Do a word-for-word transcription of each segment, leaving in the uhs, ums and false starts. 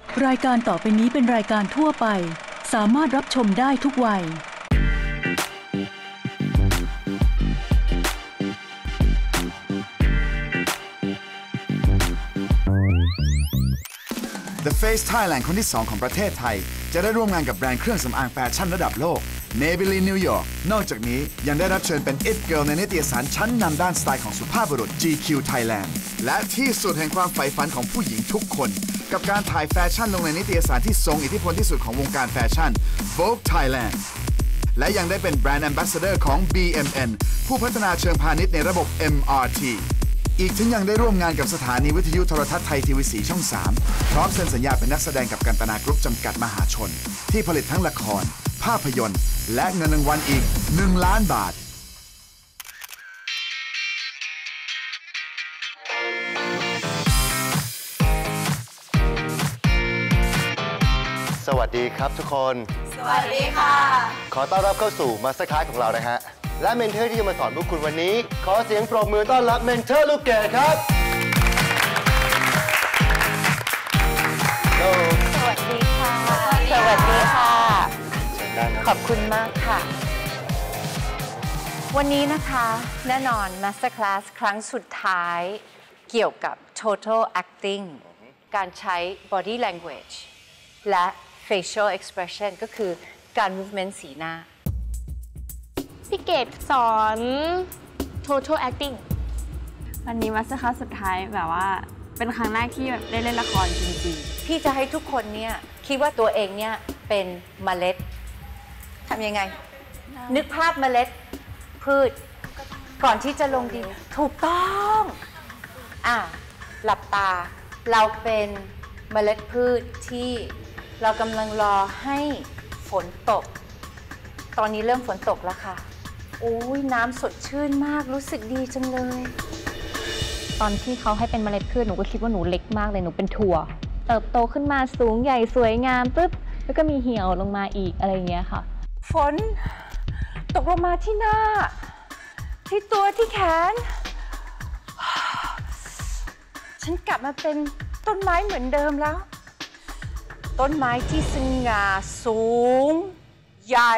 รายการต่อไปนี้เป็นรายการทั่วไปสามารถรับชมได้ทุกวัย The Face Thailand คนที่สองของประเทศไทยจะได้ร่วมงานกับแบรนด์เครื่องสำอางแฟชั่นระดับโลก Maybelline New York นอกจากนี้ยังได้รับเชิญเป็น It Girl ในนิตยสารชั้นนำด้านสไตล์ของสุภาพบุรุษ จี คิว Thailand และที่สุดแห่งความใฝ่ฝันของผู้หญิงทุกคนกับการถ่ายแฟชั่นลงในนิตยสารที่ทรงอิทธิพลที่สุดของวงการแฟชั่น Vogue Thailand และยังได้เป็นแบรนด์ Ambassador ของ บี เอ็ม เอ็น ผู้พัฒนาเชิงพาณิชย์ในระบบ เอ็ม อาร์ ที อีกทั้งยังได้ร่วมงานกับสถานีวิทยุโทรทัศน์ไทยทีวีสีช่องสามพร้อมเซ็นสัญญาเป็นนักแสดงกับกันตนากรุ๊ปจำกัดมหาชนที่ผลิตทั้งละครภาพยนตร์และเงินรางวัลอีกหนึ่งล้านบาทสวัสดีครับทุกคนสวัสดีค่ะขอต้อนรับเข้าสู่มาสเตอร์คลาสของเรานะฮะและเมนเทอร์ที่จะมาสอนพวกคุณวันนี้ขอเสียงปรบมือต้อนรับเมนเทอร์ลูกเกดครับสวัสดีค่ะสวัสดีค่ะขอบคุณมากค่ะวันนี้นะคะแน่นอน Master Class ครั้งสุดท้ายเกี่ยวกับ Total Acting การใช้ Body Language และ Facial Expression ก็คือการ Movement สีหน้าพี่เกดสอน Total Acting วันนี้มาสเตอร์คลาสสุดท้ายแบบว่าเป็นครั้งแรกที่แบบได้เล่นละครจริงๆพี่จะให้ทุกคนเนี่ยคิดว่าตัวเองเนี่ยเป็นเมล็ดทำยังไงนึกภาพเมล็ดพืชก่อนที่จะลงดินถูกต้องอ่ะหลับตาเราเป็นเมล็ดพืชที่เรากำลังรอให้ฝนตกตอนนี้เริ่มฝนตกแล้วค่ะโอ้ยน้ำสดชื่นมากรู้สึกดีจังเลยตอนที่เขาให้เป็นเมล็ดพืชหนูก็คิดว่าหนูเล็กมากเลยหนูเป็นถั่วเติบโตขึ้นมาสูงใหญ่สวยงามปุ๊บแล้วก็มีเหี่ยวลงมาอีกอะไรอย่างเงี้ยค่ะฝนตกลงมาที่หน้าที่ตัวที่แขนฉันกลับมาเป็นต้นไม้เหมือนเดิมแล้วต้นไม้ที่สง่าสูงใหญ่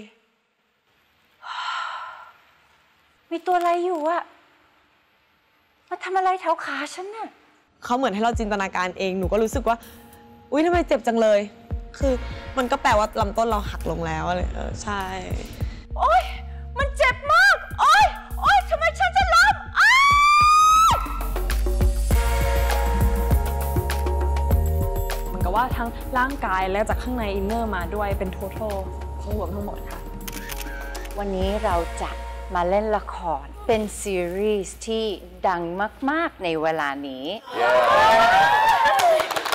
มีตัวอะไรอยู่อะมาทำอะไรแถวขาฉันน่ะเขาเหมือนให้เราจินตนาการเองหนูก็รู้สึกว่าอุ๊ยทำไมเจ็บจังเลยคือมันก็แปลว่าลำต้นเราหักลงแล้วอะไรเออใช่โอ๊ยมันเจ็บมากโอ๊ยโอ๊ยทำไมฉันจะล้มเหมือนกับว่าทั้งร่างกายและจากข้างในอินเนอร์มาด้วยเป็นทั้งทั้งรวมทั้งหมดค่ะวันนี้เราจะมาเล่นละครเป็นซีรีส์ที่ดังมากๆในเวลานี้ yeah.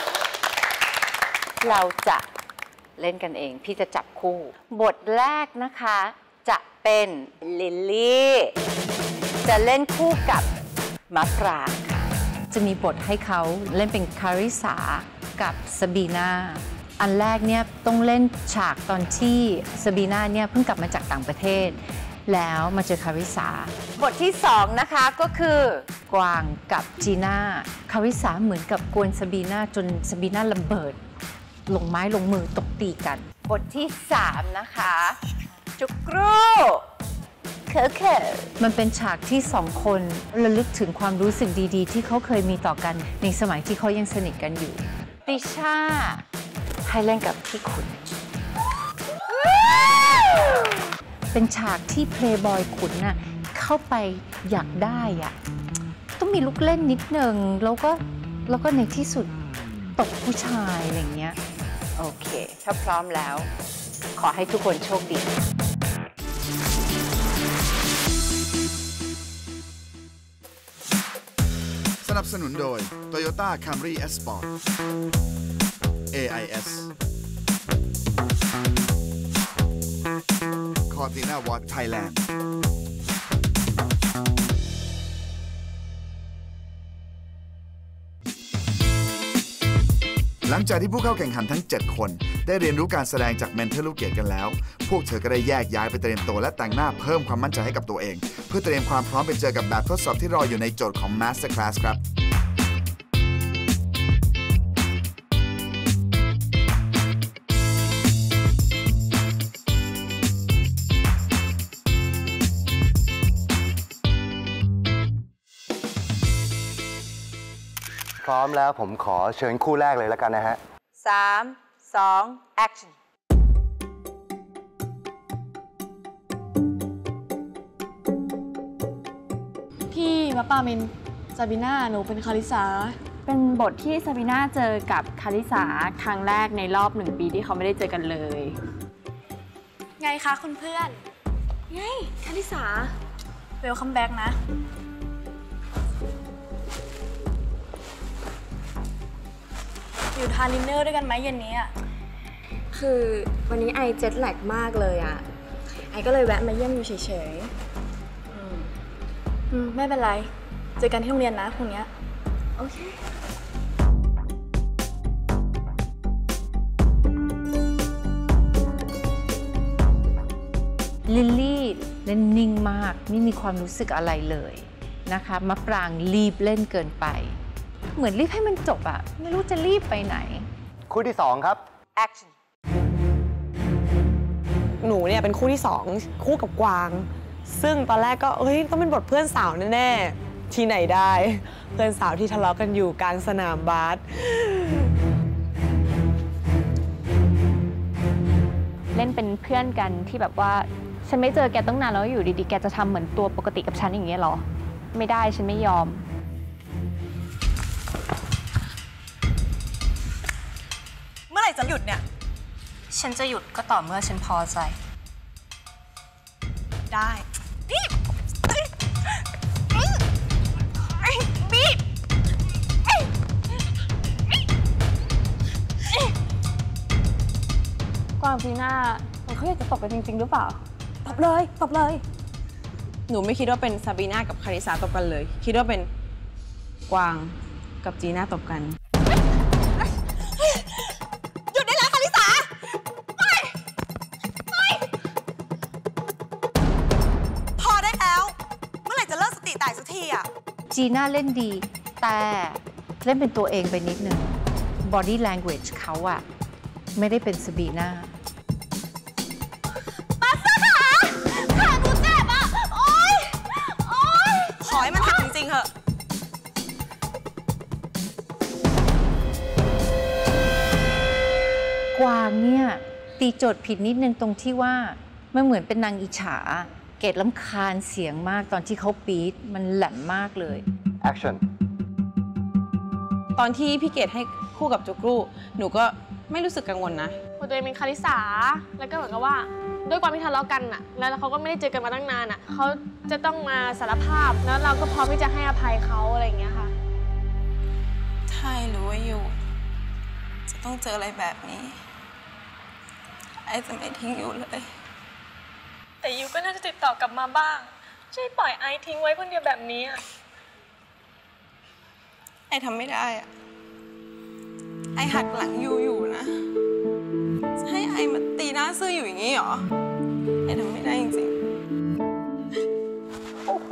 เราจะเล่นกันเองพี่จะจับคู่บทแรกนะคะจะเป็นลิลลี่จะเล่นคู่กับมะปรางค่ะจะมีบทให้เขาเล่นเป็นคาริสากับซาบีนาอันแรกเนี่ยต้องเล่นฉากตอนที่ซาบีนาเนี่ยเพิ่งกลับมาจากต่างประเทศแล้วมาเจอคาริสาบทที่สองนะคะก็คือกวางกับจีน่าคาริสาเหมือนกับกวนซาบีนาจนซาบีนาระเบิดลงไม้ลงมือตบตีกันบทที่สามนะคะจุกรูเคอเคอมันเป็นฉากที่สองคนระลึกถึงความรู้สึกดีๆที่เขาเคยมีต่อกันในสมัยที่เขายังสนิทกันอยู่ติชาให้เล่นกับพี่ขุนเป็นฉากที่เพลย์บอยขุนน่ะเข้าไปอยากได้อะต้องมีลูกเล่นนิดนึงแล้วก็แล้วก็ในที่สุดตกผู้ชายอะไรเงี้ยโอเคถ้าพร้อมแล้วขอให้ทุกคนโชคดีสนับสนุนโดย Toyota Camry S-Sport เอ ไอ เอส Cortina Watt Thailand หลังจากที่ผู้เข้าแข่งขันทั้งเจ็ดคนได้เรียนรู้การแสดงจากเมนเทอร์ลูกเกดกันแล้วพวกเธอก็ได้แยกย้ายไปเตรียมตัวและแต่งหน้าเพิ่มความมั่นใจให้กับตัวเองเพื่อเตรียมความพร้อมไปเจอกับแบบทดสอบที่รออยู่ในโจทย์ของ Master Class ครับพร้อมแล้วผมขอเชิญคู่แรกเลยแล้วกันนะฮะสาม สอง action พี่มะปามินซาบิน่าหนูเป็นคาริสาเป็นบทที่ซาบิน่าเจอกับคาริสาครั้งแรกในรอบหนึ่งปีที่เขาไม่ได้เจอกันเลยไงคะคุณเพื่อนไงคาริสาเวลคัมแบ็กนะอยู่ทานดินเนอร์ด้วยกันไหมเย็นนี้อ่ะคือวันนี้ไอเจ็ตแลกมากเลยอ่ะไอก็เลยแวะมาเยี่ยมอยู่เฉยๆอืมอืมไม่เป็นไรเจอกันที่โรงเรียนนะพรุ่งนี้โอเคลิลลี่เล่นนิ่งมากไม่มีความรู้สึกอะไรเลยนะคะมะปรางรีบเล่นเกินไปเหมือนรีบให้มันจบอะไม่รู้จะรีบไปไหนคู่ที่สองครับ action หนูเนี่ยเป็นคู่ที่สองคู่กับกวางซึ่งตอนแรกก็เอ้ยต้องเป็นบทเพื่อนสาวแน่ๆที่ไหนได้เพื่อนสาวที่ทะเลาะกันอยู่กลางสนามบาสเล่นเป็นเพื่อนกันที่แบบว่าฉันไม่เจอแกตั้งนานแล้วอยู่ดีๆแกจะทำเหมือนตัวปกติกับฉันอย่างเงี้ยหรอไม่ได้ฉันไม่ยอมเมื่อไหร่จะหยุดเนี่ยฉันจะหยุดก็ต่อเมื่อฉันพอใจได้นี่บีกวางฟีน่าเขาอยากจะตบกันจริงๆหรือเปล่าตบเลยตบเลยหนูไม่คิดว่าเป็นซาบีน่ากับคาริสาตบกันเลยคิดว่าเป็นกวางกับจีน่าตบกันหยุดได้แล้วคาริสาไม่ไม่พอได้แล้วเมื่อไหร่จะเลิกสติแตกสักทีอ่ะจีน่าเล่นดีแต่เล่นเป็นตัวเองไปนิดนึง body language เขาอะไม่ได้เป็นซาบีน่ามาสขาขาหนูเจ็บอ่ะโอ๊ยโอ๊ยขอให้มันหักจริงๆเหอะกวางเนี่ยตีโจทย์ผิดนิดนึงตรงที่ว่ามันเหมือนเป็นนางอิจฉาเกดรำคาญเสียงมากตอนที่เขาปี๊ดมันแหลมมากเลย action ตอนที่พี่เกดให้คู่กับจุกรูหนูก็ไม่รู้สึกกังวลนะตัวเองเป็นคาริสาแล้วก็เหมือนกับว่าด้วยความที่ทะเลาะกันอ่ะแล้วเขาก็ไม่ได้เจอกันมาตั้งนานอ่ะเขาจะต้องมาสารภาพแล้วเราก็พร้อมที่จะให้อภัยเขาอะไรอย่างเงี้ยค่ะใช่รู้ว่าอยู่จะต้องเจออะไรแบบนี้ไอ้จะไม่ทิ้งอยู่เลยแต่ยูก็น่าจะติดต่อกลับมาบ้างช่วยปล่อยไอทิ้งไว้คนเดียวแบบนี้อ่ะไอ้ทำไม่ได้อ่ะไอ้หักหลังยูอยู่นะจะให้ไอ้มาตีหน้าซื่ออยู่อย่างนี้เหรอไอ้ทำไม่ได้จริงๆโอ้โห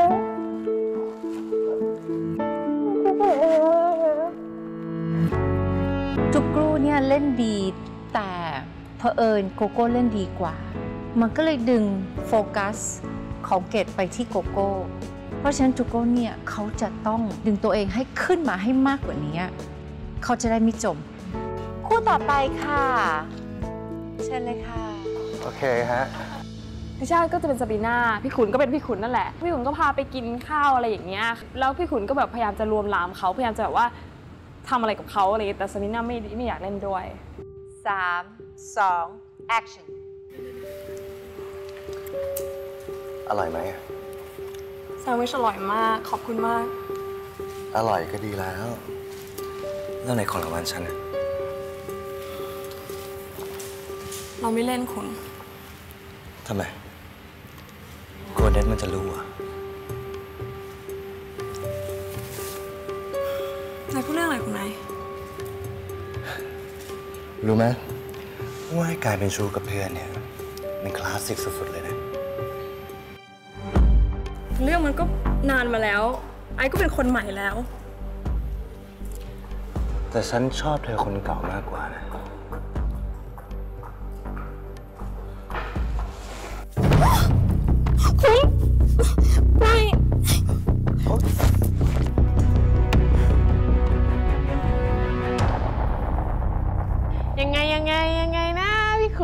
จุกรูเนี่ยเล่นดีแต่เผอิญโกโก้เล่นดีกว่ามันก็เลยดึงโฟกัสของเกดไปที่โกโก้เพราะฉะนั้นจุกโก้เนี่ยเขาจะต้องดึงตัวเองให้ขึ้นมาให้มากกว่านี้เขาจะได้ไม่จมคู่ต่อไปค่ะเชิญเลยค่ะโอเคฮะพี่ชาติก็จะเป็นซาบีน่าพี่ขุนก็เป็นพี่ขุนนั่นแหละพี่ขุนก็พาไปกินข้าวอะไรอย่างเงี้ยแล้วพี่ขุนก็แบบพยายามจะรวมลามเขาพยายามจะแบบว่าทำอะไรกับเขาอะไรแต่ซาบีน่าไม่ไม่อยากเล่นด้วยสาม สอง action อร่อยไหมแซนด์วิชอร่อยมากขอบคุณมากอร่อยก็ดีแล้วแล้วไหนของรางวัลฉันเราไม่เล่นคุณทำไมกลัวเน็ตมันจะรู้อ่ะนายพูดเรื่องอะไรคุณนายรู้ไหมว่าการเป็นชู้กับเพื่อนเนี่ยมันคลาสสิกสุดๆเลยนะเรื่องมันก็นานมาแล้วไอ้ก็เป็นคนใหม่แล้วแต่ฉันชอบเธอคนเก่ามากกว่านะคุณไม่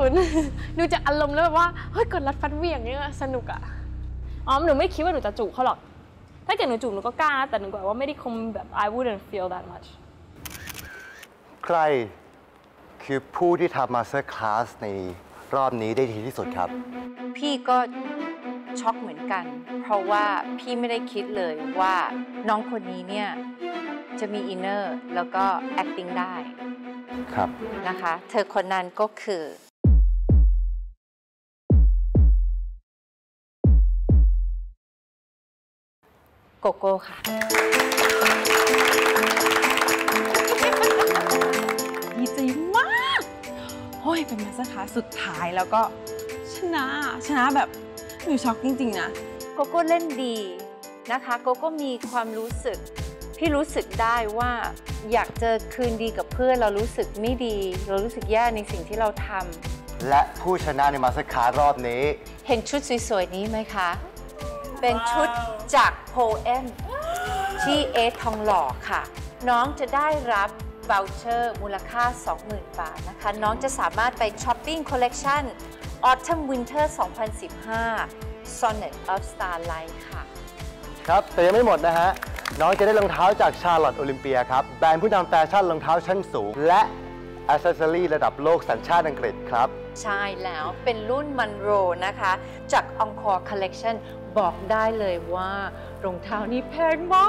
คุณ ดูจากอารมณ์แล้วแบบว่าเฮ้ยกดรัดฟัดเหวี่ยงเนี่ยสนุกอะอ๋อหนูไม่คิดว่าหนูจะจูบเขาหรอกถ้าเกิดหนูจูบหนูก็กล้าแต่หนูบอกว่าไม่ได้คงแบบ I wouldn't feel that much ใครคือผู้ที่ทำมาสเตอร์คลาสในรอบนี้ได้ดีที่สุดครับพี่ก็ช็อกเหมือนกัน เพราะว่าพี่ไม่ได้คิดเลยว่าน้องคนนี้เนี่ยจะมีอินเนอร์แล้วก็ acting ได้ครับนะคะเธอคนนั้นก็คือโกโก้ค่ะดีใจมากโอ้ยเป็นมาสเตอร์คลาสสุดท้ายแล้วก็ชนะชนะแบบหนูช็อกจริงๆนะโกโก้เล่นดีนะคะโกโก้มีความรู้สึกพี่รู้สึกได้ว่าอยากเจอคืนดีกับเพื่อนเรารู้สึกไม่ดีเรารู้สึกแย่ในสิ่งที่เราทำและผู้ชนะในมาสเตอร์คลาสรอบนี้เห็นชุดสวยๆนี้ไหมคะเป็นชุดจากโพเอมที่เอสทองหล่อค่ะน้องจะได้รับว o วเชอร์มูลค่า สองหมื่น บาทนะคะน้องจะสามารถไปช้อปปิ้งคอลเลกชัน Autumn Winter สองพันสิบห้า Sonnet of Starlight ค่ะครับแต่ยังไม่หมดนะฮะน้องจะได้รองเท้าจากชาร์ลอตต์โอลิมเปียครับแบรนด์ผู้นำแฟชั่นรองเท้าชั้นสูงและอัซเซอรี่ระดับโลกสัญชาติอังกฤษครับใช่แล้วเป็นรุ่นมันโรนะคะจาก Encore Collection บอกได้เลยว่ารองเท้านี้แพงมาก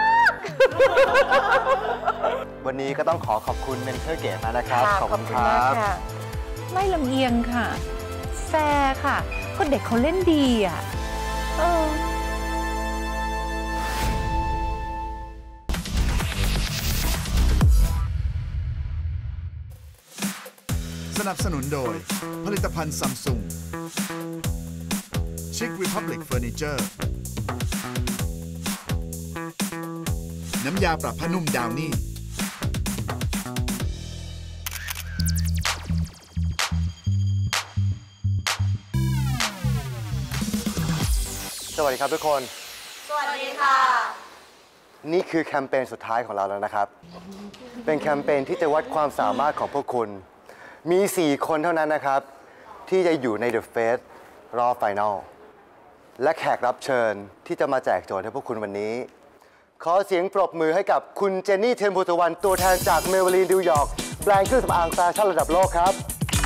วันนี้ก็ต้องขอขอบคุณเมนเทอร์เก๋มากนะครับขอบคุณครับไม่ลำเอียงค่ะแฟร์ค่ะก็เด็กเขาเล่นดีอ่ะเออสนับสนุนโดยผลิตภัณฑ์ซัมซุง Chic Republic Furniture น้ำยาปรับผ้านุ่มดาวนี่สวัสดีครับทุกคนสวัสดีค่ะนี่คือแคมเปญสุดท้ายของเราแล้วนะครับเป็นแคมเปญที่จะวัดความสามารถของพวกคุณมีสี่คนเท่านั้นนะครับที่จะอยู่ใน The Face รอบไฟนอลและแขกรับเชิญที่จะมาแจกโจทย์ให้พวกคุณวันนี้ขอเสียงปรบมือให้กับคุณเจนนี่เทมโพสุวรรณตัวแทนจากเมเบลีนนิวยอร์กแบรนด์เครื่องสำอางแฟชั่นระดับโลกครับ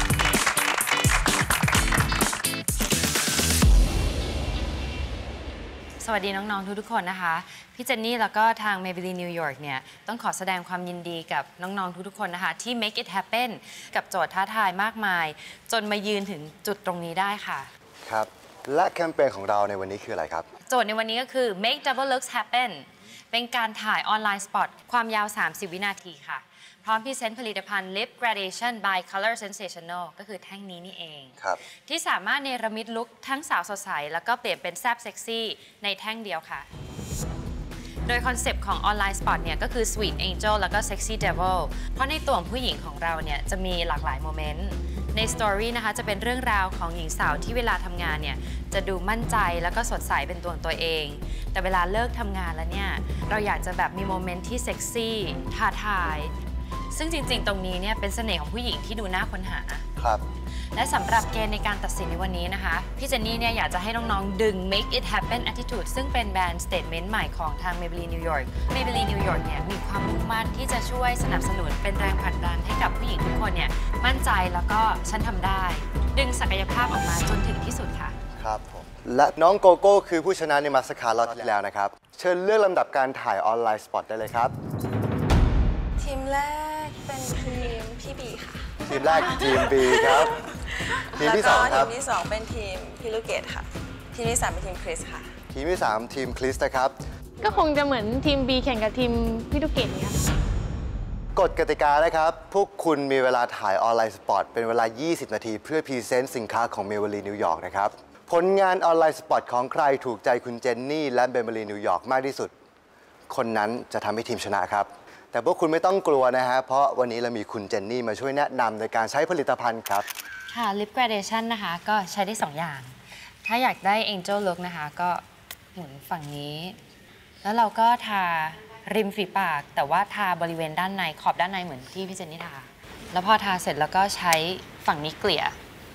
สวัสดีน้องๆทุกๆคนนะคะพี่เจนนี่แล้วก็ทาง Maybelline New York เนี่ยต้องขอแสดงความยินดีกับน้องๆทุกๆคนนะคะที่ make it happen กับโจทย์ท้าทายมากมายจนมายืนถึงจุดตรงนี้ได้ค่ะครับและแคมเปญของเราในวันนี้คืออะไรครับโจทย์ในวันนี้ก็คือ make double looks happen เป็นการถ่ายออนไลน์สปอตความยาวสามสิบวินาทีค่ะพร้อมพรีเซนต์ผลิตภัณฑ์ Lip Gradation by Color Sensational ก็คือแท่งนี้นี่เองที่สามารถเนรมิตลุคทั้งสาวสดใสแล้วก็เปลี่ยนเป็นแซ่บเซ็กซี่ในแท่งเดียวค่ะโดยคอนเซปต์ของออนไลน์สปอตเนี่ยก็คือ Sweet Angel แล้วก็ Sexy Devil เพราะในตัวของผู้หญิงของเราเนี่ยจะมีหลากหลายโมเมนต์ในสตอรี่นะคะจะเป็นเรื่องราวของหญิงสาวที่เวลาทำงานเนี่ยจะดูมั่นใจแล้วก็สดใสเป็นตัวของตัวเองแต่เวลาเลิกทำงานแล้วเนี่ยเราอยากจะแบบมีโมเมนต์ที่เซ็กซี่ท้าทายซึ่งจริงๆตรงนี้เนี่ยเป็นเสน่ห์ของผู้หญิงที่ดูน่าค้นหาครับและสำหรับเกณฑ์ในการตัดสินในวันนี้นะคะพี่เจนนี่เนี่ยอยากจะให้น้องๆดึง make it happen attitude ซึ่งเป็นแบรนด์ statement ใหม่ของทาง Maybelline New York Maybelline New York เนี่ยมีความมุ่งมั่นที่จะช่วยสนับสนุนเป็นแรงผลักดันให้กับผู้หญิงทุกคนเนี่ยมั่นใจแล้วก็ฉันทำได้ดึงศักยภาพออกมาจนถึงที่สุดค่ะครับผมและน้องโกโก้คือผู้ชนะในมาสเตอร์คลาสรอบที่แล้วนะครับเชิญเลือกลำดับการถ่ายออนไลน์สปอตได้เลยครับทีมแรกเป็นทีมพี่บีค่ะทีมแรกทีม B ครับทีมที่สองครับทีมที่สองเป็นทีมพี่ลูกเกดค่ะทีมที่สามเป็นทีมคริสค่ะทีมที่สามทีมคริสนะครับก็คงจะเหมือนทีม B แข่งกับทีมพี่ลูกเกดเนี่ยกฎกติกานะครับพวกคุณมีเวลาถ่ายออนไลน์สปอตเป็นเวลายี่สิบนาทีเพื่อพรีเซนต์สินค้าของ Maybelline New York นะครับผลงานออนไลน์สปอตของใครถูกใจคุณเจนนี่และ Maybelline New York มากที่สุดคนนั้นจะทำให้ทีมชนะครับแต่พวกคุณไม่ต้องกลัวนะฮะเพราะวันนี้เรามีคุณเจนนี่มาช่วยแนะนำในการใช้ผลิตภัณฑ์ครับค่ะ Lip Gradation นะคะก็ใช้ได้สองอย่างถ้าอยากได้ Angel Look นะคะก็หมุนฝั่งนี้แล้วเราก็ทาริมฝีปากแต่ว่าทาบริเวณด้านในขอบด้านในเหมือนที่พี่เจนนี่ทาแล้วพอทาเสร็จแล้วก็ใช้ฝั่งนี้เกลี่ย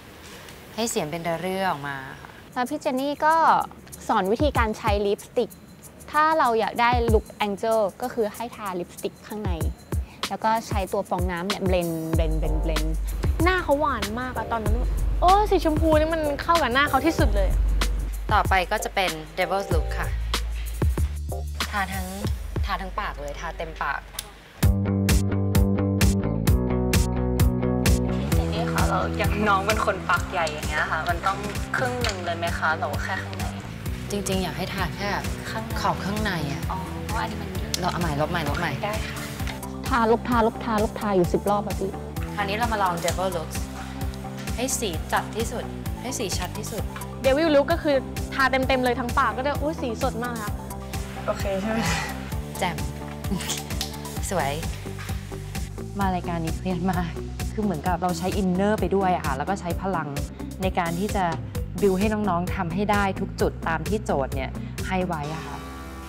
ให้เสียงเป็นเรื่อยๆออกมาค่ะแล้วพี่เจนนี่ก็สอนวิธีการใช้ลิปสติกถ้าเราอยากได้ลุคแองเจิลก็คือให้ทาลิปสติกข้างในแล้วก็ใช้ตัวฟองน้ำเนี่ยเบลนเบลนเบลนเบลนหน้าเขาหวานมากอะตอนนั้นโอ้สีชมพูนี่มันเข้ากับหน้าเขาที่สุดเลยต่อไปก็จะเป็น Devil's Look ค่ะทาทั้งทาทั้งปากเลยทาเต็มปากทีนี้ค่ะเราอย่างน้องเป็นคนปากใหญ่อย่างเงี้ยค่ะมันต้องครึ่งหนึ่งเลยไหมคะหรือแค่ข้างในจริงๆอยากให้ทาแค่ข้างขอบข้างในอ่ะอ๋อเพราะอันนี้มันเราเอาใหม่ลบใหม่ลบใหม่ได้ค่ะทาลุกทาลุกทาลุกทาอยู่สิบรอบอะพี่คราวนี้เรามาลอง Devil Looks ให้สีจัดที่สุดให้สีชัดที่สุด Devil Look ก็คือทาเต็มๆเลยทั้งปากก็ได้อุ้ยสีสดมากค่ะโอเคใช่ไหมแจ่ม สวยมารายการนี้เครียดมากคือเหมือนกับเราใช้อินเนอร์ไปด้วยอะค่ะแล้วก็ใช้พลังในการที่จะบิวให้น้องๆทำให้ได้ทุกจุดตามที่โจทย์เนี่ยให้ไว้อะค่ะ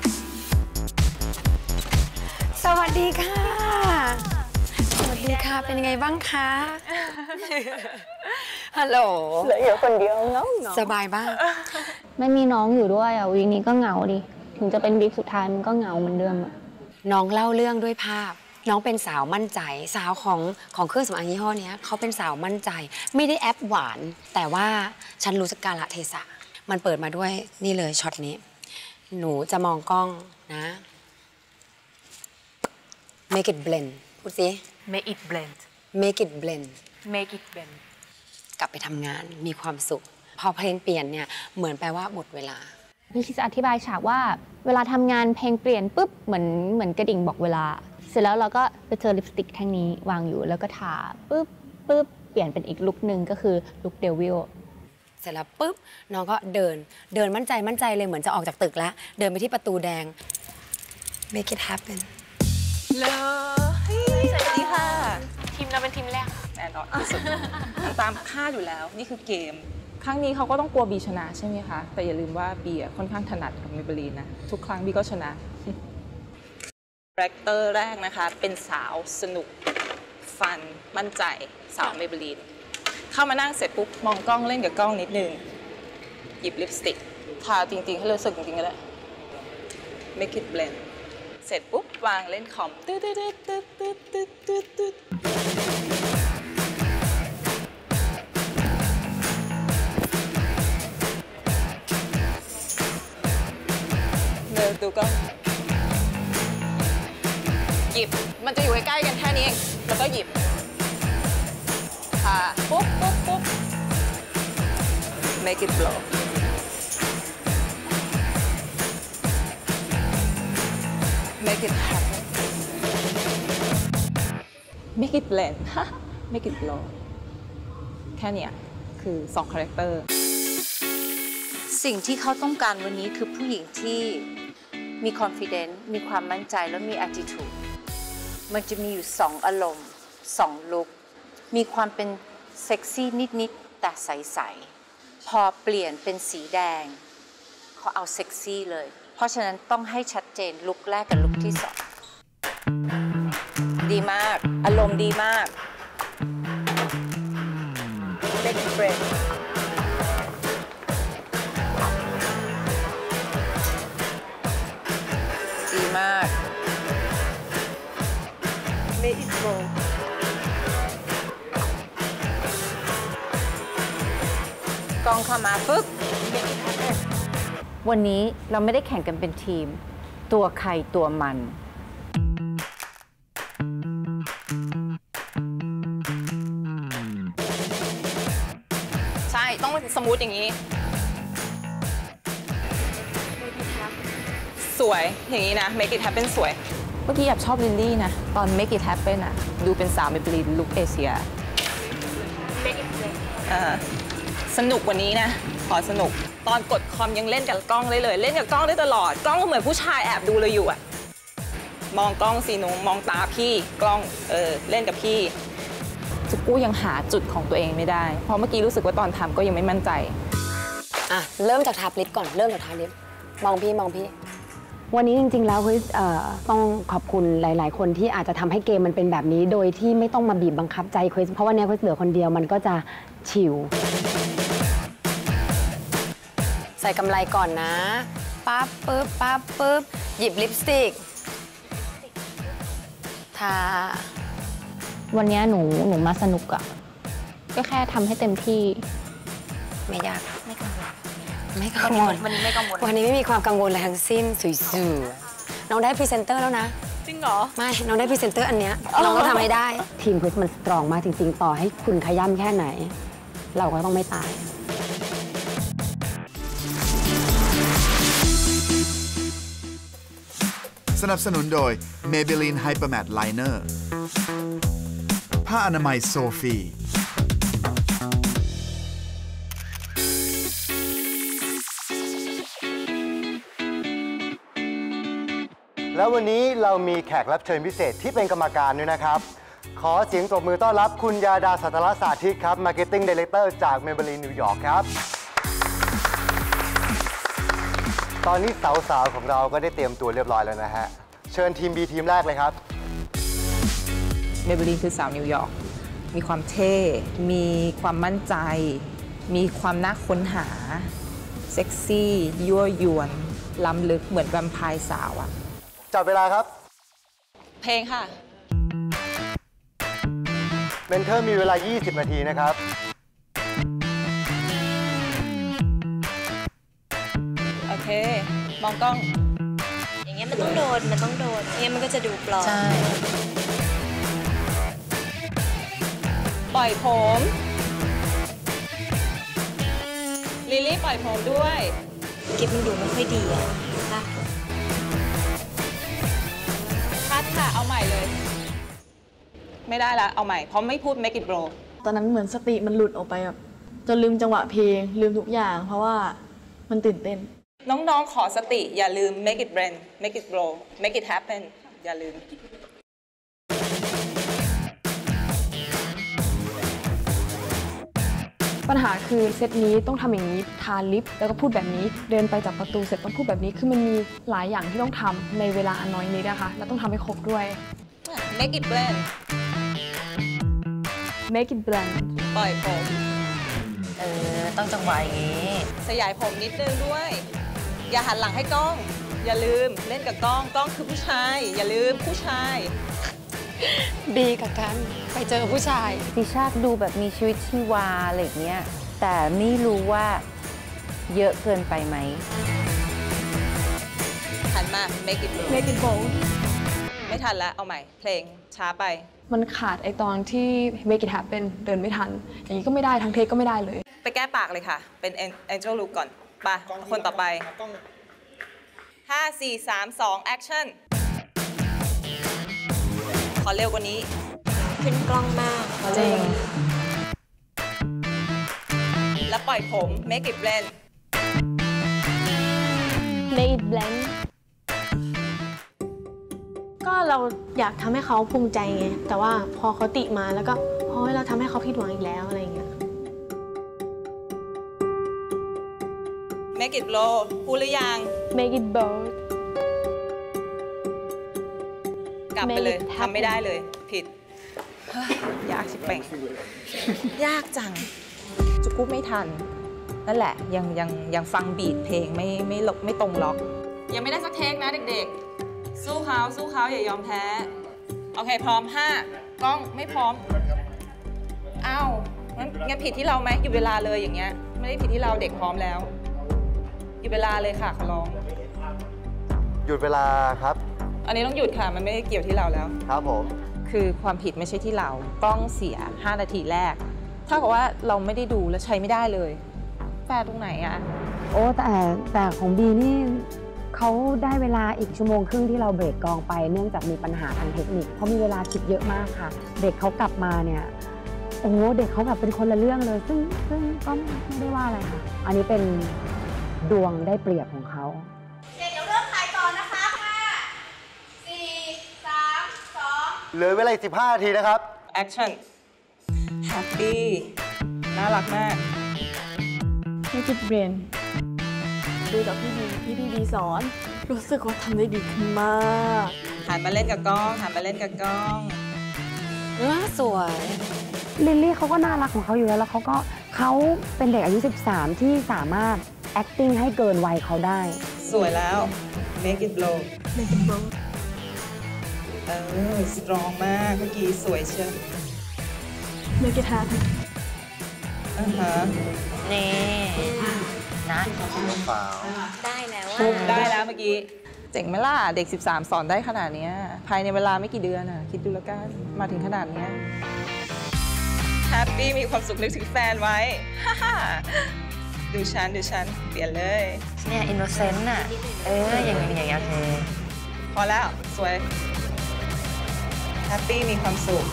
สวัสดีค่ะสวัสดีค่ะเป็นยังไงบ้างคะฮัลโหลเหลืออยู่คนเดียวเงาสบายบ้างไม่มีน้องอยู่ด้วยอ่ะวีคนี้ก็เหงาดิถึงจะเป็นวีคสุดท้ายมันก็เหงาเหมือนเดิมอ่ะน้องเล่าเรื่องด้วยภาพน้องเป็นสาวมั่นใจสาวของของเครื่องสำอางยี่ห้อนี้เขาเป็นสาวมั่นใจไม่ได้แอปหวานแต่ว่าฉันรู้สักกาลเทศะมันเปิดมาด้วยนี่เลยช็อตนี้หนูจะมองกล้องนะ make it blend พูดสิ make it blend make it blend make it blend กลับไปทำงานมีความสุขพอเพลงเปลี่ยนเนี่ยเหมือนแปลว่าหมดเวลาพี่คิดจะอธิบายฉากว่าเวลาทำงานเพลงเปลี่ยนปุ๊บเหมือนเหมือนกระดิ่งบอกเวลาเสร็จแล้วเราก็ไปเจอลิปสติกแท่งนี้วางอยู่แล้วก็ทาปุ๊บปุ๊บเปลี่ยนเป็นอีกลุคนึงก็คือลุคเดวิลเสร็จแล้วปุ๊บน้องก็เดินเดินมั่นใจมั่นใจเลยเหมือนจะออกจากตึกแล้วเดินไปที่ประตูแดง make it happen เลยสวัสดีค่ะทีมเราเป็นทีมแรกแน่นอนที่สุดตามคาดอยู่แล้วนี่คือเกมครั้งนี้เขาก็ต้องกลัวบีชนะใช่ไหมคะแต่อย่าลืมว่าบีค่อนข้างถนัดกับเมเบลีนนะทุกครั้งบีก็ชนะคาแรคเตอร์แรกนะคะเป็นสาวสนุกฟันมั่นใจสาวเมเบลีนเข้ามานั่งเสร็จปุ๊บมองกล้องเล่นกับกล้องนิดนึงหยิบลิปสติกทาจริงๆให้รู้สึกจริงๆก็ได้ make it blend เสร็จปุ๊บวางเล่นคอมตึ๊ดตึ๊ดตึ๊ดตึ๊ดตึ๊ดตึ๊ดตึ๊ดเดินดูก็หยิบมันจะอยู่ใกล้ๆกันแค่นี้เองแล้วก็หยิบทาปุ๊บปุ๊บปุ๊บ make it blow make it happen make it blend make it blow แค่นี้คือสองคาแรคเตอร์สิ่งที่เขาต้องการวันนี้คือผู้หญิงที่มี confidence มีความมั่นใจและมี attitude มันจะมีอยู่สองอารมณ์สองลุคมีความเป็นเซ็กซี่นิดๆแต่ใสๆพอเปลี่ยนเป็นสีแดงเขาเอาเซ็กซี่เลยเพราะฉะนั้นต้องให้ชัดเจนลุคแรกกับลุคที่สองดีมากอารมณ์ดีมาก Make it breakดีมาก Make it go กองเข้ามาปึ๊บ Make it happen วันนี้เราไม่ได้แข่งกันเป็นทีมตัวใครตัวมันใช่ต้องสมูทอย่างนี้สวยอย่างนี้นะ make it happen สวยเมื่อกี้แอบชอบลิลลี่นะตอน make it happen อ่ะดูเป็นสาวเมเบลีนลุคเอเชียสนุกกว่านี้นะขอสนุกตอนกดคอมยังเล่นกับกล้องได้เลยเล่นกับกล้องได้ตลอดกล้องก็เหมือนผู้ชายแอบดูเลยอยู่อ่ะมองกล้องสิหนูมองตาพี่กล้องเออเล่นกับพี่จุกู้ยังหาจุดของตัวเองไม่ได้เพราะเมื่อกี้รู้สึกว่าตอนทำก็ยังไม่มั่นใจอ่ะเริ่มจากทาลิปก่อนเริ่มจากทาลิปมองพี่มองพี่วันนี้จริงๆแล้วคือต้องขอบคุณหลายๆคนที่อาจจะทำให้เกมมันเป็นแบบนี้โดยที่ไม่ต้องมาบีบบังคับใจคริสเพราะว่าเนี่ยคริสเหลือคนเดียวมันก็จะชิลส่กำไรก่อนนะปั๊บปึ๊บปั๊บปึ๊บหยิบลิปสติกทาวันนี้หนูหนูมาสนุกอะก็แค่ทำให้เต็มที่ไม่ยากไม่กังวลไม่กังวลวันนี้ไม่กังวลวันนี้ไม่มีความกังวลอะไรทั้งสิ้นสวยๆน้องได้พรีเซนเตอร์แล้วนะจริงเหรอไม่น้องได้พรีเซนเตอร์อันเนี้ยน้องก็ทำให้ได้ทีมคริสมันสตรองมากจริงๆต่อให้คุณขย้ำแค่ไหนเราก็ต้องไม่ตายสนับสนุนโดย Maybelline Hyper Matte Liner ผ้าอนามัยโซฟีแล้ววันนี้เรามีแขกรับเชิญพิเศษที่เป็นกรรมการด้วยนะครับขอเสียงปรบมือต้อนรับคุณยาดาสัตรสาธิตครับ Marketing Director จาก Maybelline New York ครับตอนนี้สาวๆของเราก็ได้เตรียมตัวเรียบร้อยแล้วนะฮะเชิญทีม B ทีมแรกเลยครับ Maybelline คือสาวนิวยอร์กมีความเท่มีความมั่นใจมีความน่าค้นหาเซ็กซี่ยั่วยวนล้ำลึกเหมือนแวมไพร์สาวอะจับเวลาครับเพลงค่ะเมนเทอร์มีเวลายี่สิบนาทีนะครับโอเคมองกล้องอย่างเงี้ยมันต้องโดนมันต้องโดนอย่างเงี้ยมันก็จะดูปลอมใช่ปล่อยผมลิลลี่ปล่อยผมด้วยกิ๊บมันดูไม่ค่อยดีอะค่ะคัดค่ะเอาใหม่เลยไม่ได้ละเอาใหม่เพราะไม่พูด make it blow ตอนนั้นเหมือนสติมันหลุดออกไปแบบจนลืมจังหวะเพลงลืมทุกอย่างเพราะว่ามันตื่นเต้นน้องๆขอสติอย่าลืม make it rain make it blow make it happen อย่าลืมปัญหาคือเซตนี้ต้องทำอย่างนี้ทาลิปแล้วก็พูดแบบนี้เดินไปจากประตูเสร็จต้องพูดแบบนี้คือมันมีหลายอย่างที่ต้องทำในเวลาอันน้อยนี้นะคะแล้วต้องทำให้ครบด้วย make it blend make it blend ปล่อยผมเออต้องจังหวะอย่างนี้สยายผมนิดนึงด้วยอย่าหันหลังให้กล้องอย่าลืมเล่นกับกล้องกล้องคือผู้ชายอย่าลืมผู้ชายดีกับกันไปเจอผู้ชายติชาดูแบบมีชีวิตชีวาอะไรอย่างเงี้ยแต่ไม่รู้ว่าเยอะเกินไปไหมหันมา make it bold make it bold ไม่ทันแล้วเอาใหม่เพลงช้าไปมันขาดไอตอนที่ make it happen เดินไม่ทันอย่างนี้ก็ไม่ได้ทั้งเทคก็ไม่ได้เลยไปแก้ปากเลยค่ะเป็น angel look ก่อนไปคนต่อไปห้า สี่ สาม สอง actionขอเร็วกว่านี้ขึ้นกล้องมากจริงแล้วปล่อยผม make it blend make it blend ก็เราอยากทำให้เขาภูมิใจไงแต่ว่าพอเขาติมาแล้วก็โอ้ยเราทำให้เขาผิดหวังอีกแล้วอะไรอย่างเงี้ย make it blow พูดหรือยัง make it bold กลับไปเลยทำไม่ได้เลยผิดยากชิบเป่งยากจังจุกุ๊บไม่ทันนั่นแหละยังยังยังฟังบีทเพลงไม่ไม่ลบไม่ตรงล็อกยังไม่ได้สักเทคนะเด็กๆสู้เขาสู้เขาอย่ายอมแพ้โอเคพร้อมห้ากล้องไม่พร้อมอ้าวงั้นงั้นผิดที่เราไหมหยุดเวลาเลยอย่างเงี้ยไม่ได้ผิดที่เราเด็กพร้อมแล้วหยุดเวลาเลยค่ะขอร้องหยุดเวลาครับอันนี้ต้องหยุดค่ะมันไม่ได้เกี่ยวที่เราแล้วครับผมคือความผิดไม่ใช่ที่เรากล้องเสียห้านาทีแรกเท่ากับว่าเราไม่ได้ดูและใช้ไม่ได้เลยแปลตรงไหนอะโอ้แต่แต่ของบีนี่เขาได้เวลาอีกชั่วโมงครึ่งที่เราเบรกกองไปเนื่องจากมีปัญหาทางเทคนิคเขามีเวลาคิดเยอะมากค่ะเด็กเขากลับมาเนี่ยโอ้เด็กเขาแบบเป็นคนละเรื่องเลยซึ่งซึ่งก็ไม่ได้ว่าอะไรค่ะอันนี้เป็นดวงได้เปรียบของเขาเหลือเวลาอีกสิบห้านาทีนะครับ Action Happy น่ารักมาก Make it rain ดูจากพี่บีที่พี่บีสอนรู้สึกว่าทำได้ดีขึ้นมากหันมาเล่นกับกล้องหันมาเล่นกับกล้องน่าสวยลิลลี่เขาก็น่ารักของเขาอยู่แล้วแล้วเขาก็เขาเป็นเด็กอายุสิบสามที่สามารถ acting ให้เกินวัยเขาได้สวยแล้ว make it blow make it blow เออ strong มากเมื่อกี้สวยเชียว make it happen อ่าฮะนี่นะได้แล้วได้แล้วเมื่อกี้เจ๋งไหมล่ะเด็กสิบสามสอนได้ขนาดนี้ภายในเวลาไม่กี่เดือนอ่ะคิดดูแล้วกันมาถึงขนาดนี้แฮปปี้มีความสุขนึกถึงแฟนไว้ ดูฉันดูฉันเปลี่ยนเลยเนี่ยอินโนเซนต์น่ะเอออย่างนี้อย่างนี้โอเคพอแล้วสวยแฮปปี้มีความสุข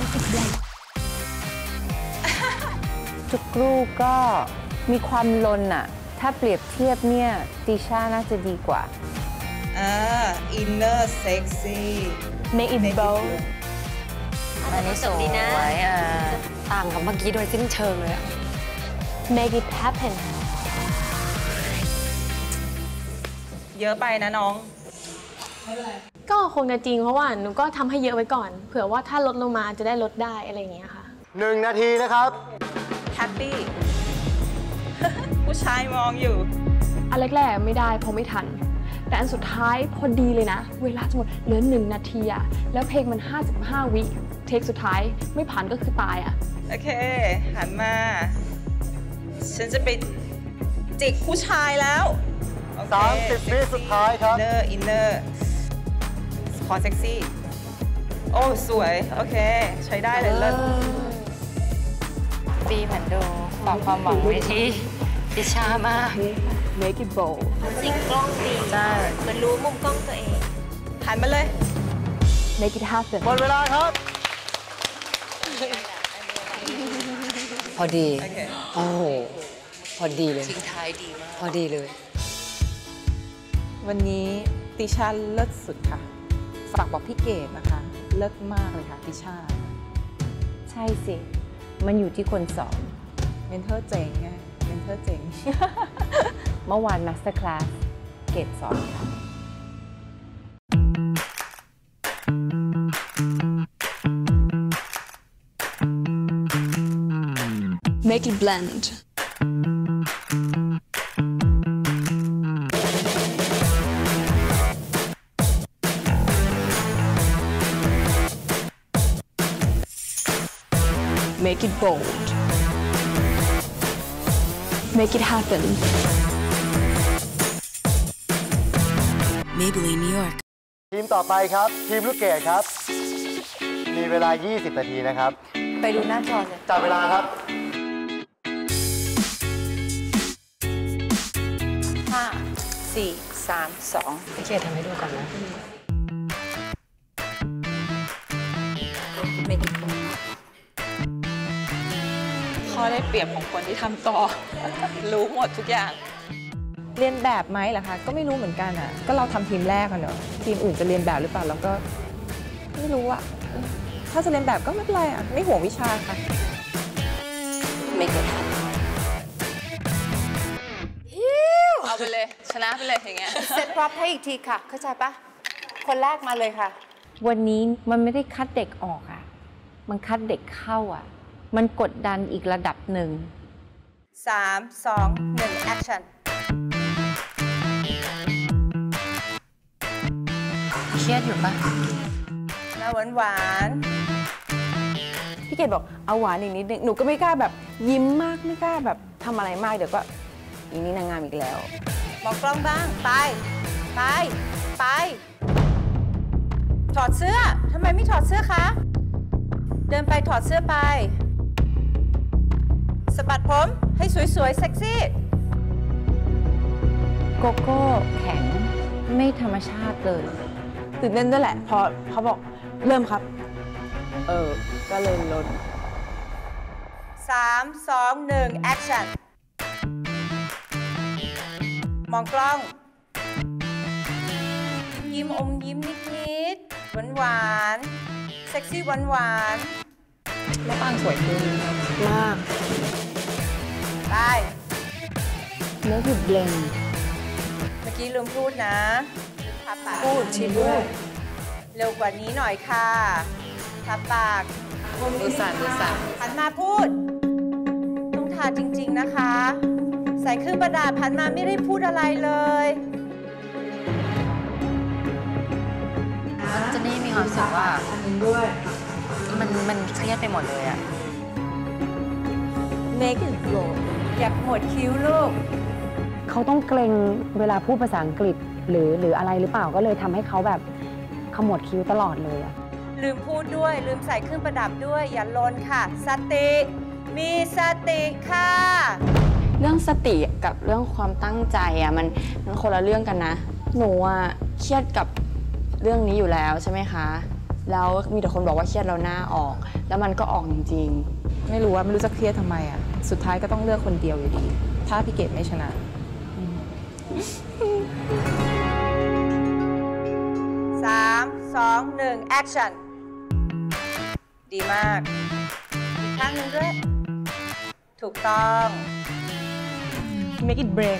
ทุกรูปก็มีความลนอะถ้าเปรียบเทียบเนี่ยติช่าน่าจะดีกว่าอ่า inner sexy make it blow อันนี้สวยอ่ะต่างกับเมื่อกี้โดยสิ้นเชิงเลย make it happen เยอะไปนะน้องก็คงจะจริงเพราะว่าหนูก็ทำให้เยอะไว้ก่อนเผื่อว่าถ้าลดลงมาจะได้ลดได้อะไรอย่างเงี้ยค่ะหนึ่งนาทีนะครับแฮปปี้ ผู้ชายมองอยู่อันแรกๆไม่ได้เพราะไม่ทันแต่อันสุดท้ายพอดีเลยนะเวลาจะหมดเหลือหนึ่งนาทีอะแล้วเพลงมันห้าสิบห้าวิเทคสุดท้ายไม่ผ่านก็คือตายอะโอเคหันมาฉันจะไปจิกผู้ชายแล้วสามสิบวิสุดท้ายครับอินเนอร์อินเนอร์ขอเซ็กซี่โอ้สวยโอเคใช้ได้เลยเลิศปีเหมือนดูฝากความหวังไว้ที่ติช่ามาก make it bold จิกกล้องดีใช่เหมือนรู้มุมกล้องตัวเองหันมาเลย make it happen หมดเวลาครับพอดีโอ้โหพอดีเลยทิ้งท้ายดีมากพอดีเลยวันนี้ติช่าเลิศสุดค่ะฝากบอกพี่เกดนะคะเลิศมากเลยค่ะติช่าใช่สิมันอยู่ที่คนสอนเมนเทอร์เจ๋งไงเมนเทอร์เจ๋งเมื่อวานมาสเตอร์คลาสเกดสอนค่ะ make it blend make it bold make it happen Maybelline New York ทีมต่อไปครับทีมลูกเกดครับมีเวลายี่สิบนาทีนะครับไปดูหน้าจอเลยจับเวลาครับห้าสี่สามสองพี่เกดทำให้ดูก่อนนะข้อได้เปรียบของคนที่ทำต่อ รู้หมดทุกอย่างเรียนแบบไหมเหรอคะก็ไม่รู้เหมือนกันอ่ะก็เราทำทีมแรกอะเนอะทีมอื่นจะเรียนแบบหรือเปล่าเราก็ไม่รู้อะถ้าจะเรียนแบบก็ไม่เป็นไรอะไม่ห่วงวิชาค่ะไม่เกิดเอาไปเลยชนะไปเลยอย่างเงี้ยเซตพร็อพให้อีกทีค่ะเข้าใจปะคนแรกมาเลยค่ะวันนี้มันไม่ได้คัดเด็กออกอะมันคัดเด็กเข้าอะมันกดดันอีกระดับหนึ่งสามสองหนึ่งแอคชั่นเครียดอยู่ปะหน้าหวานหวานพี่เกดบอกเอาหวานอีกนิดนึงหนูก็ไม่กล้าแบบยิ้มมากไม่กล้าแบบทำอะไรมากเดี๋ยวก็อีนี่นางงามอีกแล้วมองกล้องบ้างไปไปไปถอดเสื้อทำไมไม่ถอดเสื้อคะเดินไปถอดเสื้อไปสะบัดผมให้สวยๆเซ็กซี่โกโก้แข็งไม่ธรรมชาติเลยตื่นเต้นด้วยแหละพอเขาบอกเริ่มครับเออก็เลยลดสามสองหนึ่งแอคชั่นมองกล้องยิ้มอมยิ้มนิดๆหวานหวานเซ็กซี่หวานหวานแล้วปังสวยขึ้นมากไป make it blend เมื่อกี้ลืมพูดนะทาปากพูดชิพูดเร็วกว่านี้หน่อยค่ะทาปากมือสั่นมือสั่นหันมาพูดต้องทาจริงๆนะคะส่เครื่องประดับหันมาไม่ได้พูดอะไรเลยเจนนี่มีความรู้สึกว่ามันมันเครียดไปหมดเลยอะ Make it blow อยากหมดคิ้วลูกเขาต้องเกรงเวลาพูดภาษาอังกฤษหรือหรืออะไรหรือเปล่าก็เลยทำให้เขาแบบขมวดคิ้วตลอดเลยอะลืมพูดด้วยลืมใส่เครื่องประดับด้วยอย่าลนค่ะสติมีสติค่ะเรื่องสติกับเรื่องความตั้งใจอ่ะมันมันคนละเรื่องกันนะหนูอ่ะเครียดกับเรื่องนี้อยู่แล้วใช่ไหมคะแล้วมีแต่คนบอกว่าเครียดแล้วหน้าออกแล้วมันก็ออกจริงๆไม่รู้ว่าไม่รู้จะเครียดทำไมอ่ะสุดท้ายก็ต้องเลือกคนเดียวอยู่ดีถ้าพี่เกดไม่ชนะสามสองหนึ่งแอคชั่นดีมากอีกข้างหนึ่งด้วยถูกต้อง make it brain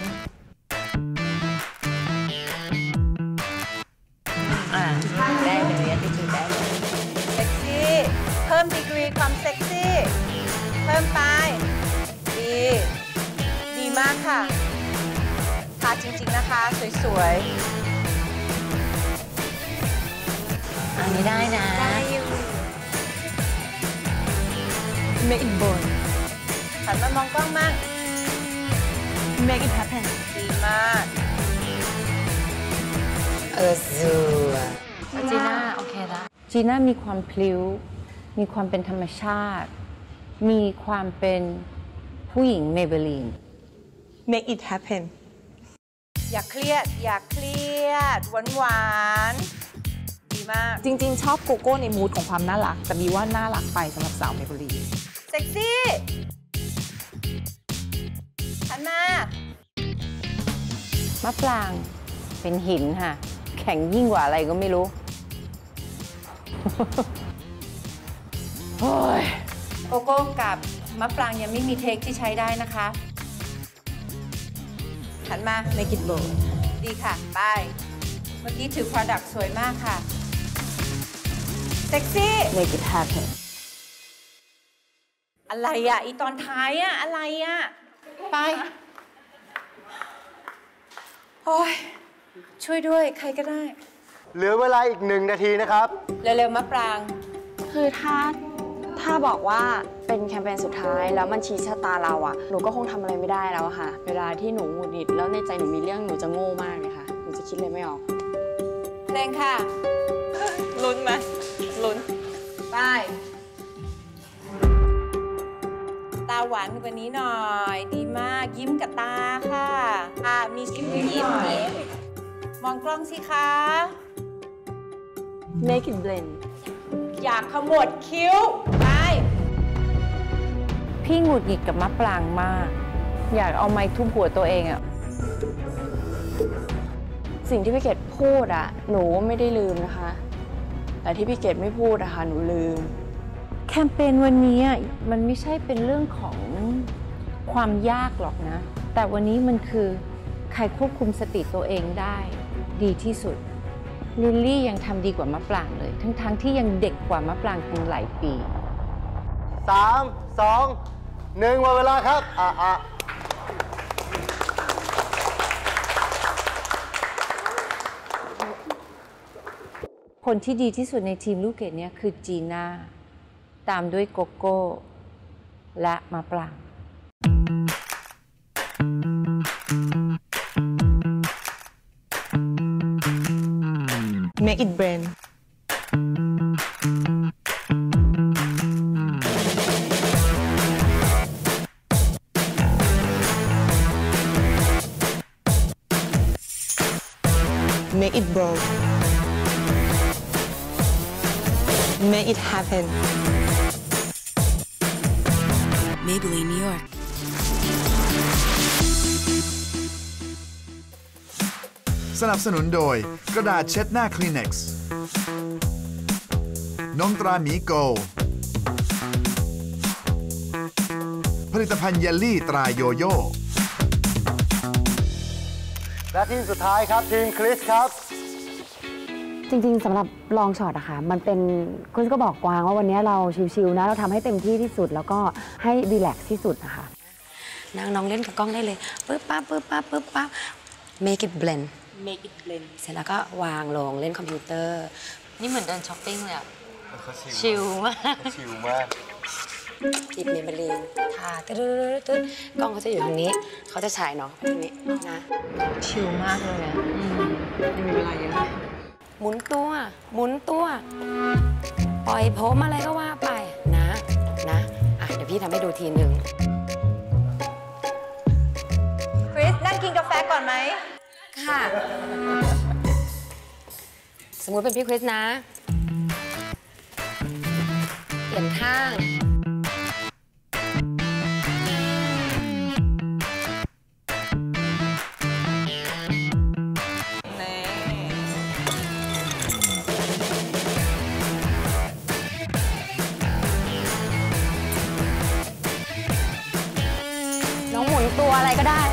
อ่าได้เลยอันนี้ได้เลยเซ็กซี่เพิ่มดีกรีความเซ็กซี่เพิ่มไปดีดีมากค่ะทาจริงๆนะคะสวยๆอันนี้ได้นะได้อยู่ make it burn หันมามองกล้องมั่ง make it happen ดีมากเออซูจีน่าโอเคละจีน่ามีความพลิ้วมีความเป็นธรรมชาติมีความเป็นผู้หญิงเมเบลีน make it happen อย่าเครียดอย่าเครียดหวานหวานดีมากจริงๆชอบโกโก้ในมูดของความน่ารักแต่มีว่าน่ารักไปสำหรับสาวเมเบลีนเซ็กซี่หันมามะปรางเป็นหินค่ะแข็งยิ่งกว่าอะไรก็ไม่รู้โอ้ยโกโก้กับมะปรางยังไม่มีเทคที่ใช้ได้นะคะหันมา make it blow ดีค่ะไปเมื่อกี้ถือ product สวยมากค่ะเซ็กซี่ make it happen อะไรอ่ะอีตอนท้ายอ่ะอะไรอ่ะไปโอ้ยช่วยด้วยใครก็ได้เหลือเวลาอีกหนึ่งนาทีนะครับเร็วๆมะปรางคือถ้าถ้าบอกว่าเป็นแคมเปญสุดท้ายแล้วมันชี้ชะตาเราอะหนูก็คงทำอะไรไม่ได้แล้วค่ะเวลาที่หนูหงุดหงิดแล้วในใจหนูมีเรื่องหนูจะโง่มากเลยค่ะหนูจะคิดเลยไม่ออกเพลงค่ะลุ้นไหมลุ้นไปตาหวานกว่านี้หน่อยดีมากยิ้มกับตาค่ะอ่ามีชิ้นยิ้มยิ้มมองกล้องสิคะ make it blend อยากขมวดคิ้วไปพี่หงุดหงิดกับมะปรางมากอยากเอาไม้ทุบหัวตัวเองอะสิ่งที่พี่เกดพูดอะหนูไม่ได้ลืมนะคะแต่ที่พี่เกดไม่พูดอะค่ะหนูลืมแคมเปญวันนี้มันไม่ใช่เป็นเรื่องของความยากหรอกนะแต่วันนี้มันคือใครควบคุมสติตัวเองได้ดีที่สุดลิลลี่ยังทำดีกว่ามะปรางเลยทั้งๆ ท, ที่ยังเด็กกว่ามะปรางเป็นหลายปีสามสองหนึ่งหมดเวลาครับอ่ะอ่ะคนที่ดีที่สุดในทีมลูกเกดเนี่ยคือจีน่าตามด้วยโกโก้และมะปราง make it brain make it blow make it happen Maybelline New York สนับสนุนโดยกระดาษเช็ดหน้า Kleenex นมตราหมีโกผลิตภัณฑ์เยลลี่ตราโยโย่และทีมสุดท้ายครับทีมคริสครับจริงๆสำหรับลองช็อตอะค่ะมันเป็นคุณก็บอกกวางว่าวันนี้เราชิวๆนะเราทำให้เต็มที่ที่สุดแล้วก็ให้รีแลกซ์ที่สุดนะคะนางน้องเล่นกับกล้องได้เลยปึ๊บปั๊บปึ๊บปั๊บปึ๊บปั๊บ make it blend make it blend เสร็จแล้วก็วางลงเล่นคอมพิวเตอร์นี่เหมือนเดินช้อปปิ้งเลยอะเขาชิลมากชิลมากหยิบเมเบลีนทาตึ๊ดตึ๊ดกล้องเขาจะอยู่ทางนี้เขาจะฉายน้องไปทางนี้นะชิลมากเลยอะไม่มีเวลาเยอะหมุนตัวหมุนตัวปล่อยผมอะไรก็ว่าไปนะนะอ่ะเดี๋ยวพี่ทำให้ดูทีหนึ่งคริสนั่งกินกาแฟก่อนไหมค่ะสมมุติเป็นพี่คริสนะเปลี่ยนข้างน้องหมุนตัวอะไรก็ได้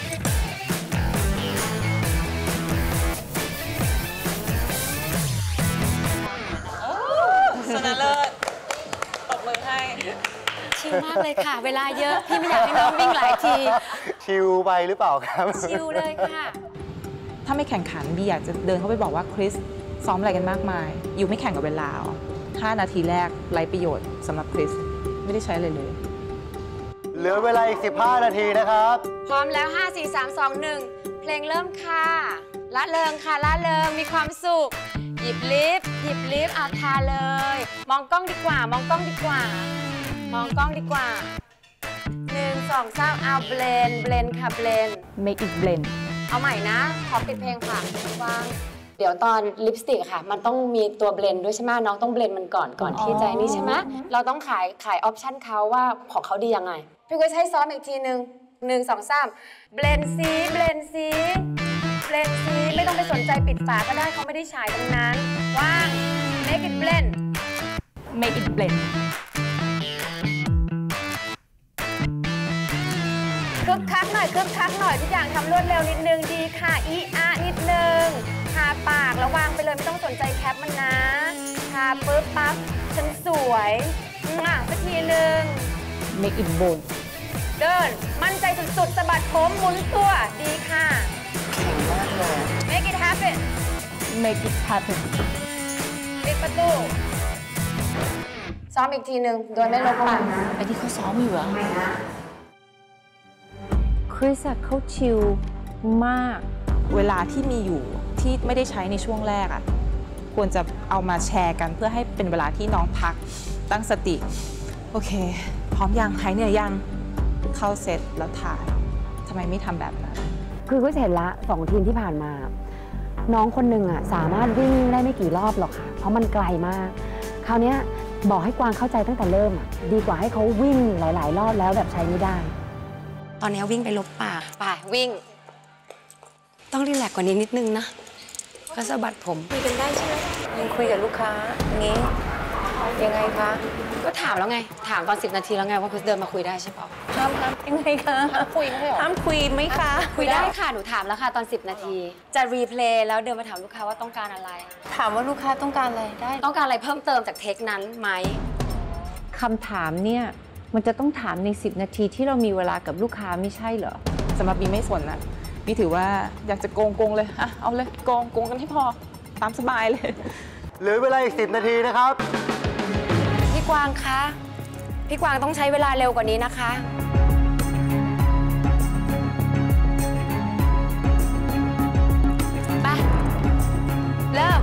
ชนะเลิศตบมือให้ชิลมากเลยค่ะเวลาเยอะพี่ไม่อยากให้น้องวิ่งหลายทีชิลไปหรือเปล่าครับชิลเลยค่ะถ้าไม่แข่งขันบีอยากจะเดินเข้าไปบอกว่าคริสซ้อมอะไรกันมากมายอยู่ไม่แข่งกับเวลาห้านาทีแรกไร้ประโยชน์สำหรับคริสไม่ได้ใช้เลยเลยเหลือเวลาอีกสิบห้านาทีนะครับพร้อมแล้วห้า สี่ สาม สอง หนึ่งเพลงเริ่มค่ะละเริงค่ะละเริงมีความสุขหยิบลิปหยิบลิปอาทาเลยมองกล้องดีกว่ามองกล้องดีกว่ามองกล้องดีกว่าหนึ่งสองสามเอาเบลนเบลนค่ะเบลน make it blend เอาใหม่นะขอปิดเพลงค่ะวางเดี๋ยวตอนลิปสติกค่ะมันต้องมีตัวเบลนด้วยใช่ไหมน้องต้องเบลนมันก่อนก่อนที่ใจนี้ใช่ไหมเราต้องขายขายออปชั่นเขาว่าของเขาดียังไงพี่กุ้ยให้ซ้อมอีกทีหนึ่งหนึ่งสองสามเบลนซีเบลนซีเบลนซีไม่ต้องไปสนใจปิดฝาก็ได้เขาไม่ได้ฉายตรงนั้นว่าง make it blend make it blend คึกคักหน่อยคึกคักหน่อยทุกอย่างทำรวดเร็วนิดนึงดีค่ะอีอานิดนึงทาปากแล้ววางไปเลยไม่ต้องสนใจแคปมันนะทาปึ๊บปั๊บฉันสวยอ่ะสักทีหนึ่ง make it bold เดินมั่นใจสุดๆสะบัดผมหมุนตัวดีค่ะเก่งมากเลย make it happen make it happen ปิดประตูซ้อมอีกทีหนึ่งโดยไม่ลดปั่นไอ้ที่เขาซ้อมอยู่อะคริสเขาชิลมากเวลาที่มีอยู่ที่ไม่ได้ใช้ในช่วงแรกอะควรจะเอามาแชร์กันเพื่อให้เป็นเวลาที่น้องพักตั้งสติโอเคพร้อมยังหายเหนื่อยยังเข้าเซตแล้วถ่ายทำไมไม่ทำแบบนั้นคือก็เห็นละสองทีมที่ผ่านมาน้องคนหนึ่งอะสามารถวิ่งได้ไม่กี่รอบหรอกค่ะเพราะมันไกลมากคราวนี้บอกให้กวางเข้าใจตั้งแต่เริ่มอะดีกว่าให้เขาวิ่งหลายๆรอบแล้วแบบใช้ไม่ได้ตอนนี้วิ่งไปลบปากไปวิ่งต้องรีแลกซ์กว่านี้นิดนึงนะก็สะบัดผมคุยกันได้ใช่ไหมยังคุยกับลูกค้างี้ยังไงคะก็ถามแล้วไงถามตอนสิบนาทีแล้วไงว่าคุณเดินมาคุยได้ใช่ปะห้ามครับยังไงคะห้ามคุยไม่ใช่หรอห้ามคุยไหมคะคุยได้ค่ะหนูถามแล้วค่ะตอนสิบนาทีจะรีเพลย์แล้วเดินมาถามลูกค้าว่าต้องการอะไรถามว่าลูกค้าต้องการอะไรได้ต้องการอะไรเพิ่มเติมจากเทคนั้นไหมคำถามเนี่ยมันจะต้องถามในสิบนาทีที่เรามีเวลากับลูกค้าไม่ใช่เหรอสำหรับบีไม่สนนะบีถือว่าอยากจะโกงโกงเลยอะเอาเลยโกงโกงกันให้พอตามสบายเลยเหลือเวลาอีกสิบนาทีนะครับพี่กวางคะพี่กวางต้องใช้เวลาเร็วกว่านี้นะคะไปเริ่ม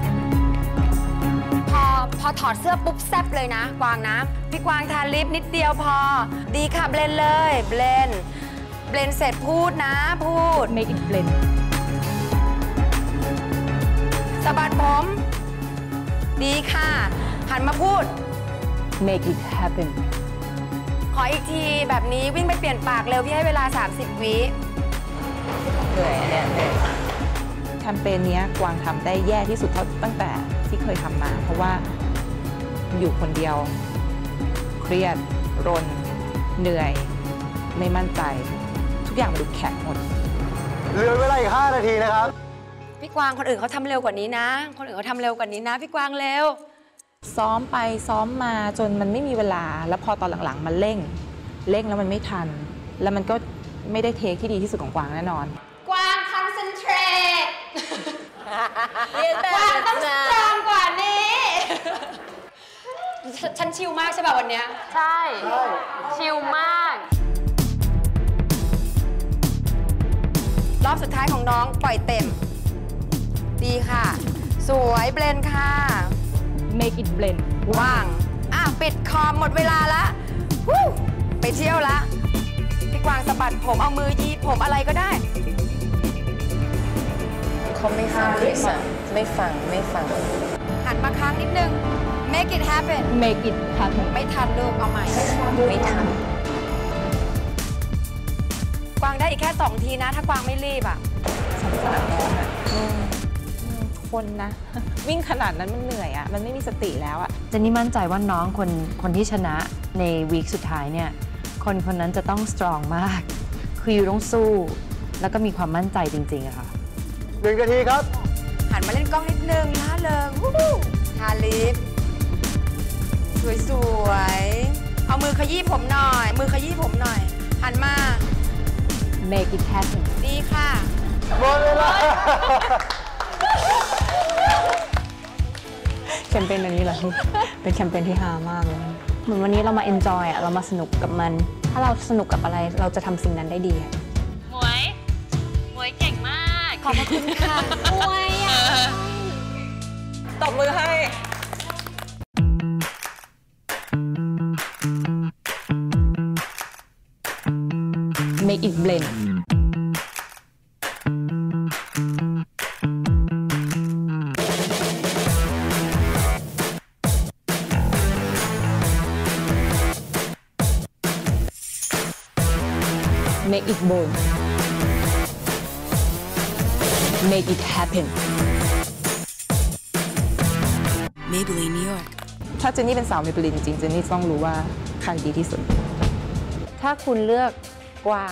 พอพอถอดเสื้อปุ๊บแซบเลยนะกวางนะพี่กวางทาลิปนิดเดียวพอดีค่ะเบลนเลยเบลนเบลนเสร็จพูดนะพูด make it blend สะบัดผมดีค่ะหันมาพูด make it happen ขออีกทีแบบนี้วิ่งไปเปลี่ยนปากเร็วพี่ให้เวลาสามสิบวิเหนื่อยเนี่ยแคมเปญนี้กวางทำได้แย่ที่สุดเท่าตั้งแต่ที่เคยทำมาเพราะว่าอยู่คนเดียวเครียดรนเหนื่อยไม่มั่นใจทุกอย่างมันดูแข็งหมดเหลือเวลาอีกห้านาทีนะครับพี่กวางคนอื่นเขาทำเร็วกว่านี้นะคนอื่นเขาทำเร็วกว่านี้นะพี่กวางเร็วซ้อมไปซ้อมมาจนมันไม่มีเวลาแล้วพอตอนหลังๆมันเร่งเร่งแล้วมันไม่ทันแล้วมันก็ไม่ได้เทคที่ดีที่สุดของกวางแน่นอนกวางคอนเซนเทรตกวางต้องสตรองกว่านี้ฉันชิลมากใช่ป่ะวันเนี้ยใช่ชิลมากรอบสุดท้ายของน้องปล่อยเต็มดีค่ะสวยเบลนค่ะ make it blend ว่างอ่ะปิดคอมหมดเวลาละไปเที่ยวละพี่กวางสะบัดผมเอามือยีผมอะไรก็ได้เขาไม่ฟังไม่ฟังไม่ฟังไม่ฟังหันมาค้างนิดนึง make it happen make it happen ไม่ทันลูกเอาใหม่ไม่ทันกวางได้อีกแค่สองทีนะถ้ากวางไม่รีบอ่ะสงสารน้องอ่ะคนนะวิ่งขนาดนั้นมันเหนื่อยอ่ะมันไม่มีสติแล้วอ่ะเจนนี่มั่นใจว่าน้องคนคนที่ชนะในวีคสุดท้ายเนี่ยคนคนนั้นจะต้องสตรองมากคืออยู่ต้องสู้แล้วก็มีความมั่นใจจริงๆอะค่ะหนึ่งนาทีครับหันมาเล่นกล้องนิดนึงล่าเริงทาลิปสวยๆเอามือขยี้ผมหน่อยมือขยี้ผมหน่อยหันมา make it happen ดีค่ะหมดเวลาแคมเปญอันนี้เหรอเป็นแคมเปญที่ฮามากเลยเหมือนวันนี้เรามา enjoy อ่ะเรามาสนุกกับมันถ้าเราสนุกกับอะไรเราจะทำสิ่งนั้นได้ดีหมวยหมวยเก่งมากขอบคุณค่ะหมวยอ่ะตบมือให้ make it blend make it bold make it happen Maybelline New York ถ้าเจนนี่เป็นสาว Maybelline จริงๆเจนนี่ต้องรู้ว่าใครดีที่สุดถ้าคุณเลือกกวาง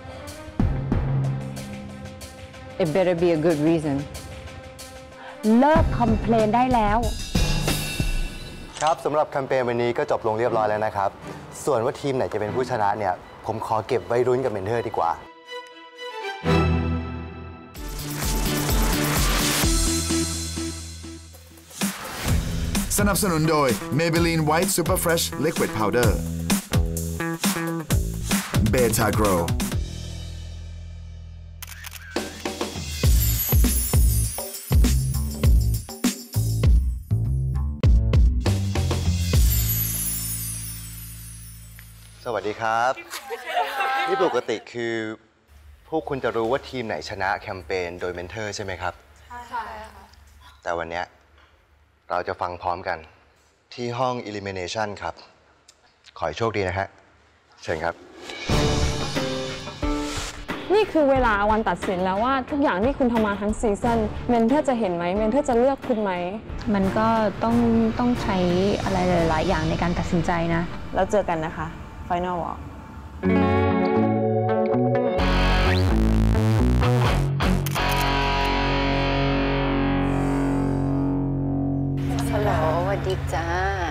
it better be a good reason เลิกคอมเพลนได้แล้วครับสำหรับแคมเปญวันนี้ก็จบลงเรียบร้อยแล้วนะครับส่วนว่าทีมไหนจะเป็นผู้ชนะเนี่ยผมขอเก็บไว้รุ้นกับเมนเทอร์ดีกว่าสนับสนุนโดย Maybelline White Super Fresh Liquid Powder Beta Grow สวัสดีครับนี่ปกติคือพวกคุณจะรู้ว่าทีมไหนชนะแคมเปญโดยเมนเทอร์ใช่ไหมครับใช่ค่ะแต่วันนี้เราจะฟังพร้อมกันที่ห้อง Elimination ครับขอให้โชคดีนะฮะเชิญครับนี่คือเวลาวันตัดสินแล้วว่าทุกอย่างที่คุณทำมาทั้งซีซั่นเมนเทอร์จะเห็นไหมเมนเทอร์จะเลือกคุณไหมมันก็ต้องต้องใช้อะไรหลายๆอย่างในการตัดสินใจนะแล้วเจอกันนะคะ Final Walk ฮัลโหลสวัสดีจ้า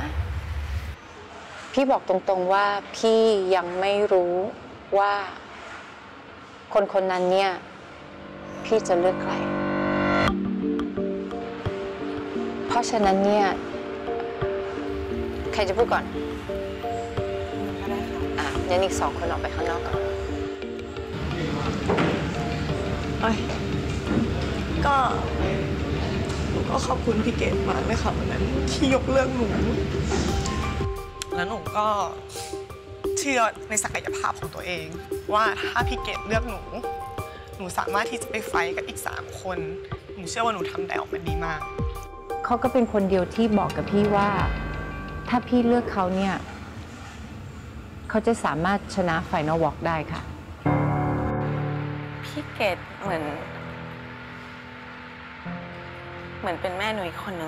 พี่บอกตรงๆว่าพี่ยังไม่รู้ว่าคนคนนั้นเนี่ยพี่จะเลือกใครเพราะฉะนั้นเนี่ยใครจะพูดก่อนอ่ะงั้นอีกสองคนออกไปข้างนอกก่อนก็หนูก็ขอบคุณพี่เกดมากเลยค่ะวันนั้นที่ยกเลิกหนูแล้วหนูก็เชื่อในศักยภาพของตัวเองว่าถ้าพี่เกดเลือกหนูหนูสามารถที่จะไปไฟท์กับอีกสามคนหนูเชื่อว่าหนูทำได้ออกมาดีมากเขาก็เป็นคนเดียวที่บอกกับพี่ว่าถ้าพี่เลือกเขาเนี่ยเขาจะสามารถชนะ Final Walk ได้ค่ะพี่เกดเหมือนเหมือนเป็นแม่หนูอีกคนนึง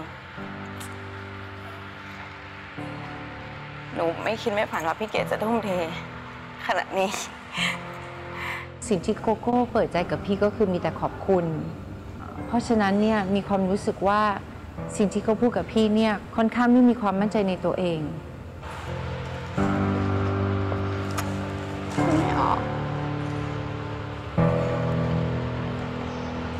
หนูไม่คิดไม่ฝันว่าพี่เกดจะทุ่มเทขนาดนี้สิ่งที่โกโก้เปิดใจกับพี่ก็คือมีแต่ขอบคุณเพราะฉะนั้นเนี่ยมีความรู้สึกว่าสิ่งที่เขาพูดกับพี่เนี่ยค่อนข้างไม่มีความมั่นใจในตัวเองไม่ออก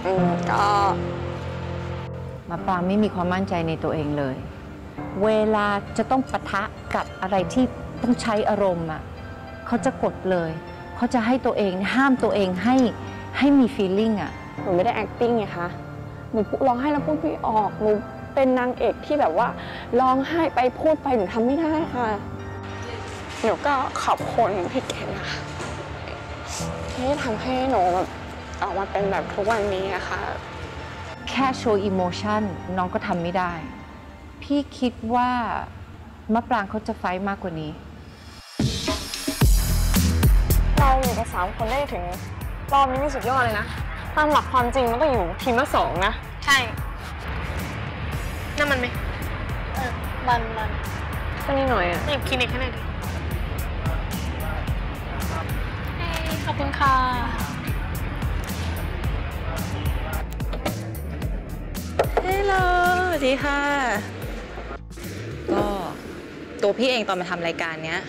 อืมก็มะปรางไม่มีความมั่นใจในตัวเองเลย เวลาจะต้องปะทะกับอะไรที่ต้องใช้อารมณ์อ่ะเขาจะกดเลยเขาจะให้ตัวเองห้ามตัวเองให้ให้มี feeling อ่ะหนูไม่ได้ acting ไงคะหนูร้องไห้แล้วพูดไม่ออกหนูเป็นนางเอกที่แบบว่าร้องไห้ไปพูดไปหนูทำไม่ได้ค่ะหนูก็ขอบคุณพี่เกดนะคะที่ทำให้หนูแบบออกมาเป็นแบบทุกวันนี้นะคะแค่โชว์อิโมชันน้องก็ทำไม่ได้พี่คิดว่ามะปรางเขาจะไฟท์มากกว่านี้เราอยู่กันสามคนได้ถึงรอบนี้ไม่สุดยอดเลยนะตามหลักความจริงมันก็อยู่ทีมละสองนะใช่นั่นมันไหมเออมันมันก็นิดหน่อยอ่ะหยิบคลินิกให้หน่อยดิขอบคุณค่ะฮัลโหลสวัสดีค่ะก็ตัวพี่เองตอนมาทำรายการเนี้ย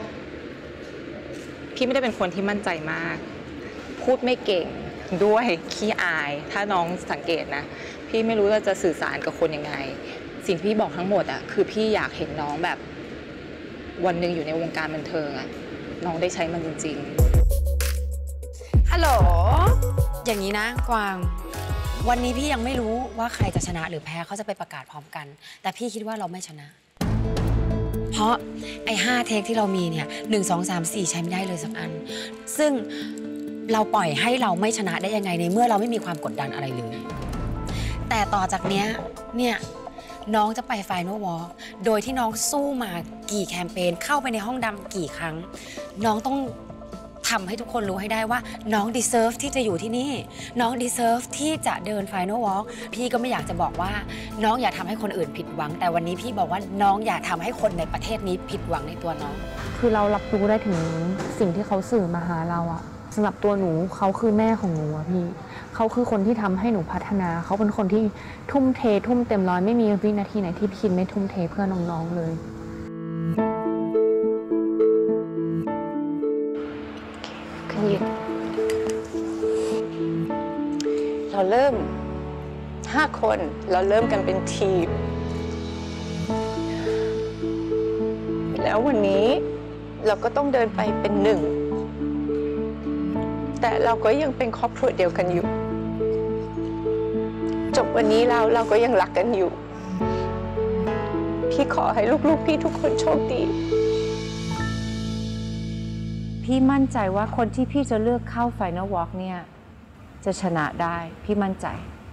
พี่ไม่ได้เป็นคนที่มั่นใจมากพูดไม่เก่งด้วยขี้อายถ้าน้องสังเกตนะพี่ไม่รู้ว่าจะสื่อสารกับคนยังไงสิ่งที่พี่บอกทั้งหมดอ่ะคือพี่อยากเห็นน้องแบบวันหนึ่งอยู่ในวงการบันเทิงอ่ะน้องได้ใช้มันจริงๆฮัลโหลอย่างนี้นะกวางวันนี้พี่ยังไม่รู้ว่าใครจะชนะหรือแพ้เขาจะไปประกาศพร้อมกันแต่พี่คิดว่าเราไม่ชนะเพราะไอ้ห้าเทคที่เรามีเนี่ยหนึ่งสองสามสี่ใช้ไม่ได้เลยสักอันซึ่งเราปล่อยให้เราไม่ชนะได้ยังไงในเมื่อเราไม่มีความกดดันอะไรเลยแต่ต่อจากเนี้ยเนี่ยน้องจะไปไฟนอลวอล์กโดยที่น้องสู้มากี่แคมเปญเข้าไปในห้องดำกี่ครั้งน้องต้องทำให้ทุกคนรู้ให้ได้ว่าน้อง deserve ที่จะอยู่ที่นี่น้อง deserve ที่จะเดิน Final Walk พี่ก็ไม่อยากจะบอกว่าน้องอย่าทำให้คนอื่นผิดหวังแต่วันนี้พี่บอกว่าน้องอย่าทำให้คนในประเทศนี้ผิดหวังในตัวน้องคือเรารับรู้ได้ถึงสิ่งที่เขาสื่อมาหาเราอะสำหรับตัวหนูเขาคือแม่ของหนูอะพี่เขาคือคนที่ทำให้หนูพัฒนาเขาเป็นคนที่ทุ่มเททุ่มเต็มร้อยไม่มีวินาทีไหนที่พี่ไม่ทุ่มเทเพื่อน้องๆเลยเราเริ่มห้าคนเราเริ่มกันเป็นทีมแล้ววันนี้เราก็ต้องเดินไปเป็นหนึ่งแต่เราก็ยังเป็นครอบครัวเดียวกันอยู่จบวันนี้เราเราก็ยังรักกันอยู่พี่ขอให้ลูกๆพี่ทุกคนโชคดีพี่มั่นใจว่าคนที่พี่จะเลือกเข้า Final Walk เนี่ยจะชนะได้พี่มั่นใจ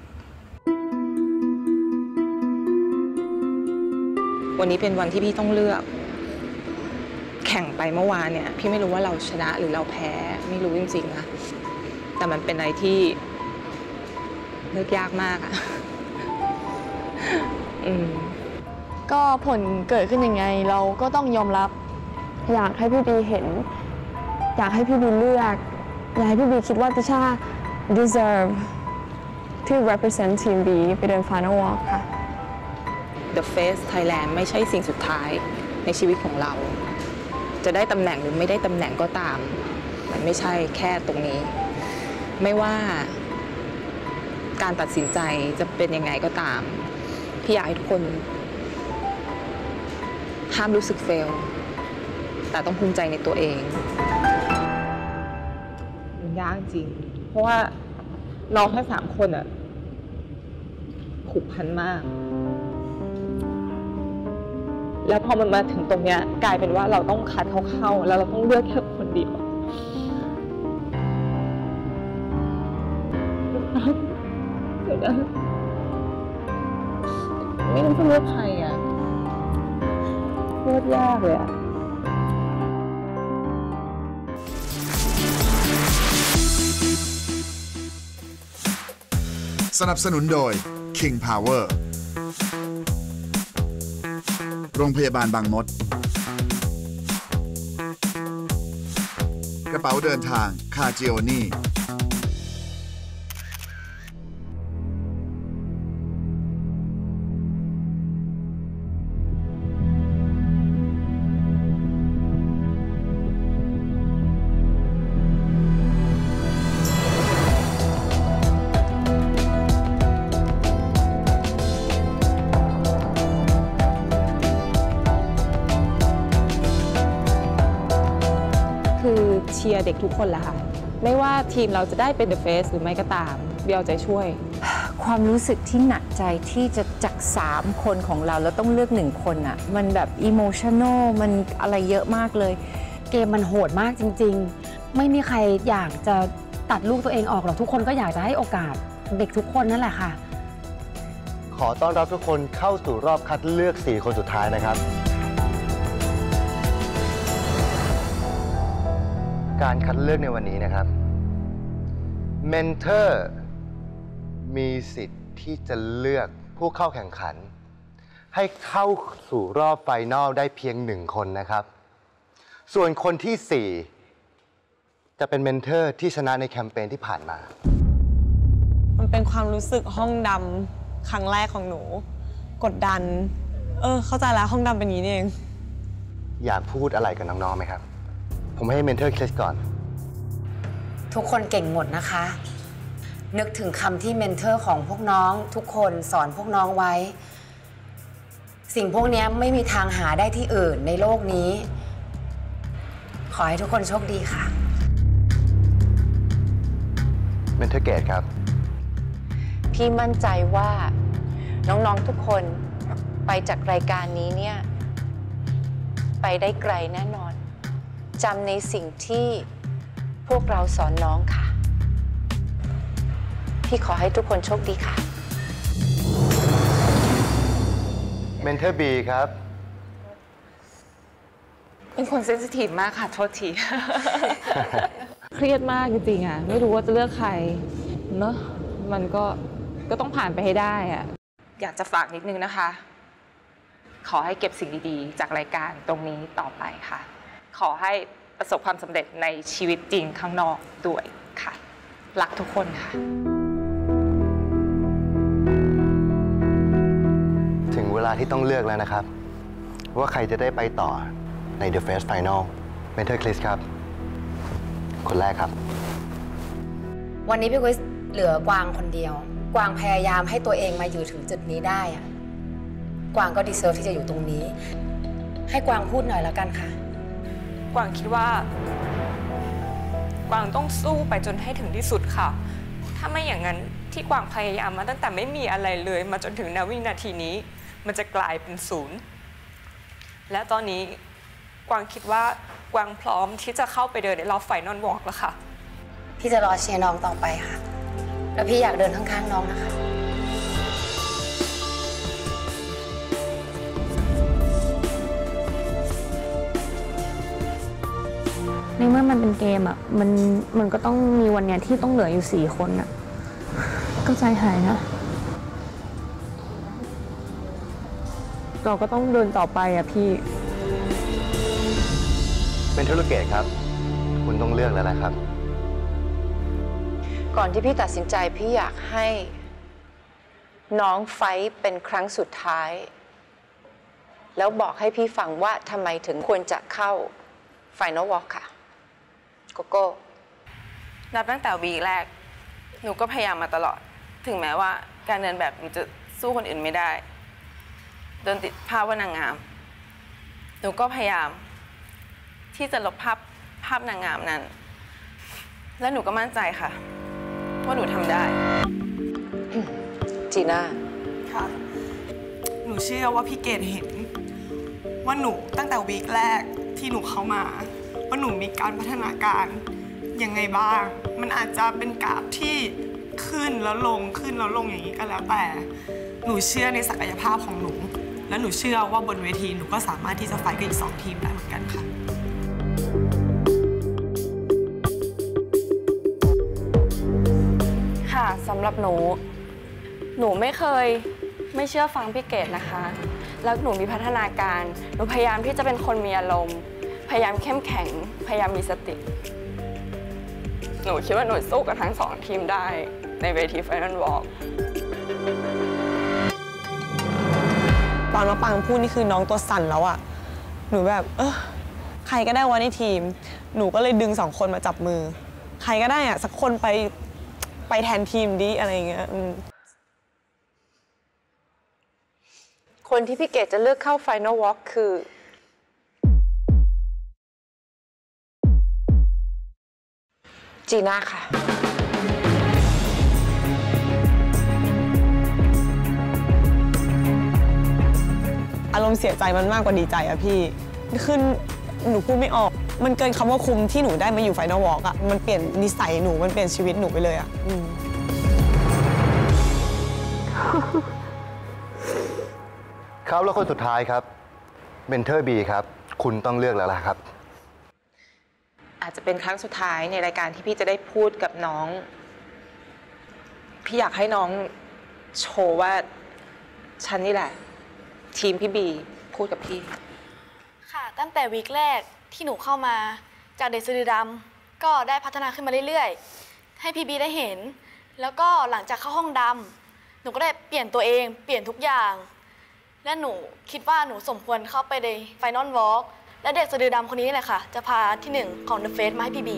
วันนี้เป็นวันที่พี่ต้องเลือกแข่งไปเมื่อวานเนี่ยพี่ไม่รู้ว่าเราชนะหรือเราแพ้ไม่รู้จริงๆนะแต่มันเป็นอะไรที่เลือกยากมากอะอืมก็ผลเกิดขึ้นยังไงเราก็ต้องยอมรับอยากให้พี่บีเห็นอยากให้พี่บีเลือกอยากให้พี่บีคิดว่าติช่า deserve ที่ represent ทีม B ไปเดิน Final Walk ค่ะ The Face Thailand ไม่ใช่สิ่งสุดท้ายในชีวิตของเราจะได้ตำแหน่งหรือไม่ได้ตำแหน่งก็ตามมันไม่ใช่แค่ตรงนี้ไม่ว่าการตัดสินใจจะเป็นยังไงก็ตามพี่อยากให้ทุกคนห้ามรู้สึกเฟลแต่ต้องภูมิใจในตัวเองมันยากจริงเพราะว่าน้องแค่สามคนอะผูกพันมากแล้วพอมันมาถึงตรงเนี้ยกลายเป็นว่าเราต้องคัดเขาเข้าแล้วเราต้องเลือกแค่คนเดียวเดี๋ยวนะไม่รู้จะเลือกใครอะเลือกยากเลยอะสนับสนุนโดย King Power โรงพยาบาลบางมดกระเป๋าเดินทางคาจิโอนี่เชียร์เด็กทุกคนแหละค่ะไม่ว่าทีมเราจะได้เป็น The Face หรือไม่ก็ตามเบียร์เอาใจช่วยความรู้สึกที่หนักใจที่จะจากสามคนของเราแล้วต้องเลือกหนึ่งคนอ่ะมันแบบอิโมชัน a ลมันอะไรเยอะมากเลยเกมมันโหดมากจริงๆไม่มีใครอยากจะตัดลูกตัวเองออกหรอกทุกคนก็อยากจะให้โอกาสเด็กทุกคนนั่นแหละค่ะขอต้อนรับทุกคนเข้าสู่รอบคัดเลือกสี่คนสุดท้ายนะครับการคัดเลือกในวันนี้นะครับเมนเทอร์มีสิทธิ์ที่จะเลือกผู้เข้าแข่งขันให้เข้าสู่รอบไฟนอลได้เพียงหนึ่งคนนะครับส่วนคนที่สี่จะเป็นเมนเทอร์ที่ชนะในแคมเปญที่ผ่านมามันเป็นความรู้สึกห้องดำครั้งแรกของหนูกดดันเออเข้าใจแล้วห้องดำเป็นอย่างนี้เองอยากพูดอะไรกับน้องๆไหมครับผมให้เมนเทอร์เคสก่อนทุกคนเก่งหมดนะคะนึกถึงคำที่เมนเทอร์ของพวกน้องทุกคนสอนพวกน้องไว้สิ่งพวกนี้ไม่มีทางหาได้ที่อื่นในโลกนี้ขอให้ทุกคนโชคดีค่ะเมนเทอร์เกตครับพี่มั่นใจว่าน้องๆทุกคนไปจากรายการนี้เนี่ยไปได้ไกลแน่นอนจำในสิ่งที่พวกเราสอนน้องค่ะพี่ขอให้ทุกคนโชคดีค่ะเมนเทอร์บีครับเป็นคนเซนซิทีฟมากค่ะโทษที เครียดมากจริงๆอ่ะไม่รู้ว่าจะเลือกใครเนอะมันก็ก็ต้องผ่านไปให้ได้อ่ะอยากจะฝากนิดนึงนะคะขอให้เก็บสิ่งดีๆจากรายการตรงนี้ต่อไปค่ะขอให้ประสบความสำเร็จในชีวิตจริงข้างนอกด้วยค่ะรักทุกคนค่ะถึงเวลาที่ต้องเลือกแล้วนะครับว่าใครจะได้ไปต่อใน The Face Final เมนเทอร์คริสครับคนแรกครับวันนี้พี่คริสเหลือกวางคนเดียวกวางพยายามให้ตัวเองมาอยู่ถึงจุดนี้ได้อะกวางก็ดีเซิร์ฟที่จะอยู่ตรงนี้ให้กวางพูดหน่อยแล้วกันค่ะกวางคิดว่ากวางต้องสู้ไปจนให้ถึงที่สุดค่ะถ้าไม่อย่างนั้นที่กวางพยายามมาตั้งแต่ไม่มีอะไรเลยมาจนถึงณวินาทีนี้มันจะกลายเป็นศูนย์และตอนนี้กวางคิดว่ากวางพร้อมที่จะเข้าไปเดินในรอบไฟนอลวอล์กแล้วค่ะพี่จะรอเชียร์น้องต่อไปค่ะแล้วพี่อยากเดินข้างๆน้องนะคะในเมื่อมันเป็นเกมอ่ะมันมันก็ต้องมีวันเนี้ยที่ต้องเหลืออยู่สี่คนอ่ะก็ใจหายนะเราก็ต้องเดินต่อไปอ่ะพี่เป็นธุรกิจครับคุณต้องเลือกแล้วนะครับก่อนที่พี่ตัดสินใจพี่อยากให้น้องไฟท์เป็นครั้งสุดท้ายแล้วบอกให้พี่ฟังว่าทำไมถึงควรจะเข้า Final Walk ค่ะโกโก้นับตั้งแต่วีคแรกหนูก็พยายามมาตลอดถึงแม้ว่าการเดินแบบหนูจะสู้คนอื่นไม่ได้โดนติดภาพว่านางงามหนูก็พยายามที่จะลบภาพภาพนางงามนั้นและหนูก็มั่นใจค่ะว่าหนูทำได้จีน่าค่ะหนูเชื่อว่าพี่เกดเห็นว่าหนูตั้งแต่วีคแรกที่หนูเข้ามาว่าหนูมีการพัฒนาการยังไงบ้างมันอาจจะเป็นกราฟที่ขึ้นแล้วลงขึ้นแล้วลงอย่างนี้ก็แล้วแต่หนูเชื่อในศักยภาพของหนูและหนูเชื่อว่าบนเวทีหนูก็สามารถที่จะไฟท์กับอีกสองทีมได้เหมือนกันค่ะค่ะสำหรับหนูหนูไม่เคยไม่เชื่อฟังพี่เกดนะคะแล้วหนูมีพัฒนาการหนูพยายามที่จะเป็นคนมีอารมณ์พยายามเข้มแข็งพยายามมีสติหนูคิดว่าหนูสู้กับทั้งสองทีมได้ในเวที Final Walk ตอนมาปังพูดนี่คือน้องตัวสั่นแล้วอะหนูแบบเออใครก็ได้วะในทีมหนูก็เลยดึงสองคนมาจับมือใครก็ได้อะสักคนไปไปแทนทีมดิอะไรอย่างเงี้ยคนที่พี่เกดจะเลือกเข้า Final Walk คือจีน่าค่ะอารมณ์เสียใจมันมากกว่าดีใจอะพี่คือหนูพูดไม่ออกมันเกินคำว่าคุ้มที่หนูได้มาอยู่ไฟนอลวอล์กอะมันเปลี่ยนนิสัยหนูมันเปลี่ยนชีวิตหนูไปเลยอะครับแล้วคนสุดท้ายครับเมนเทอร์บีครับคุณต้องเลือกแล้วล่ะครับอาจจะเป็นครั้งสุดท้ายในรายการที่พี่จะได้พูดกับน้องพี่อยากให้น้องโชว์ว่าฉันนี่แหละทีมพี่บีพูดกับพี่ค่ะตั้งแต่วีคแรกที่หนูเข้ามาจากเด็กสือดำก็ได้พัฒนาขึ้นมาเรื่อยๆให้พี่บีได้เห็นแล้วก็หลังจากเข้าห้องดำหนูก็ได้เปลี่ยนตัวเองเปลี่ยนทุกอย่างและหนูคิดว่าหนูสมควรเข้าไปในไฟนอลวอล์กและเด็กสะดือดำคนนี้นี่แหละค่ะจะพาที่หนึ่งของ The Face มาให้พี่บี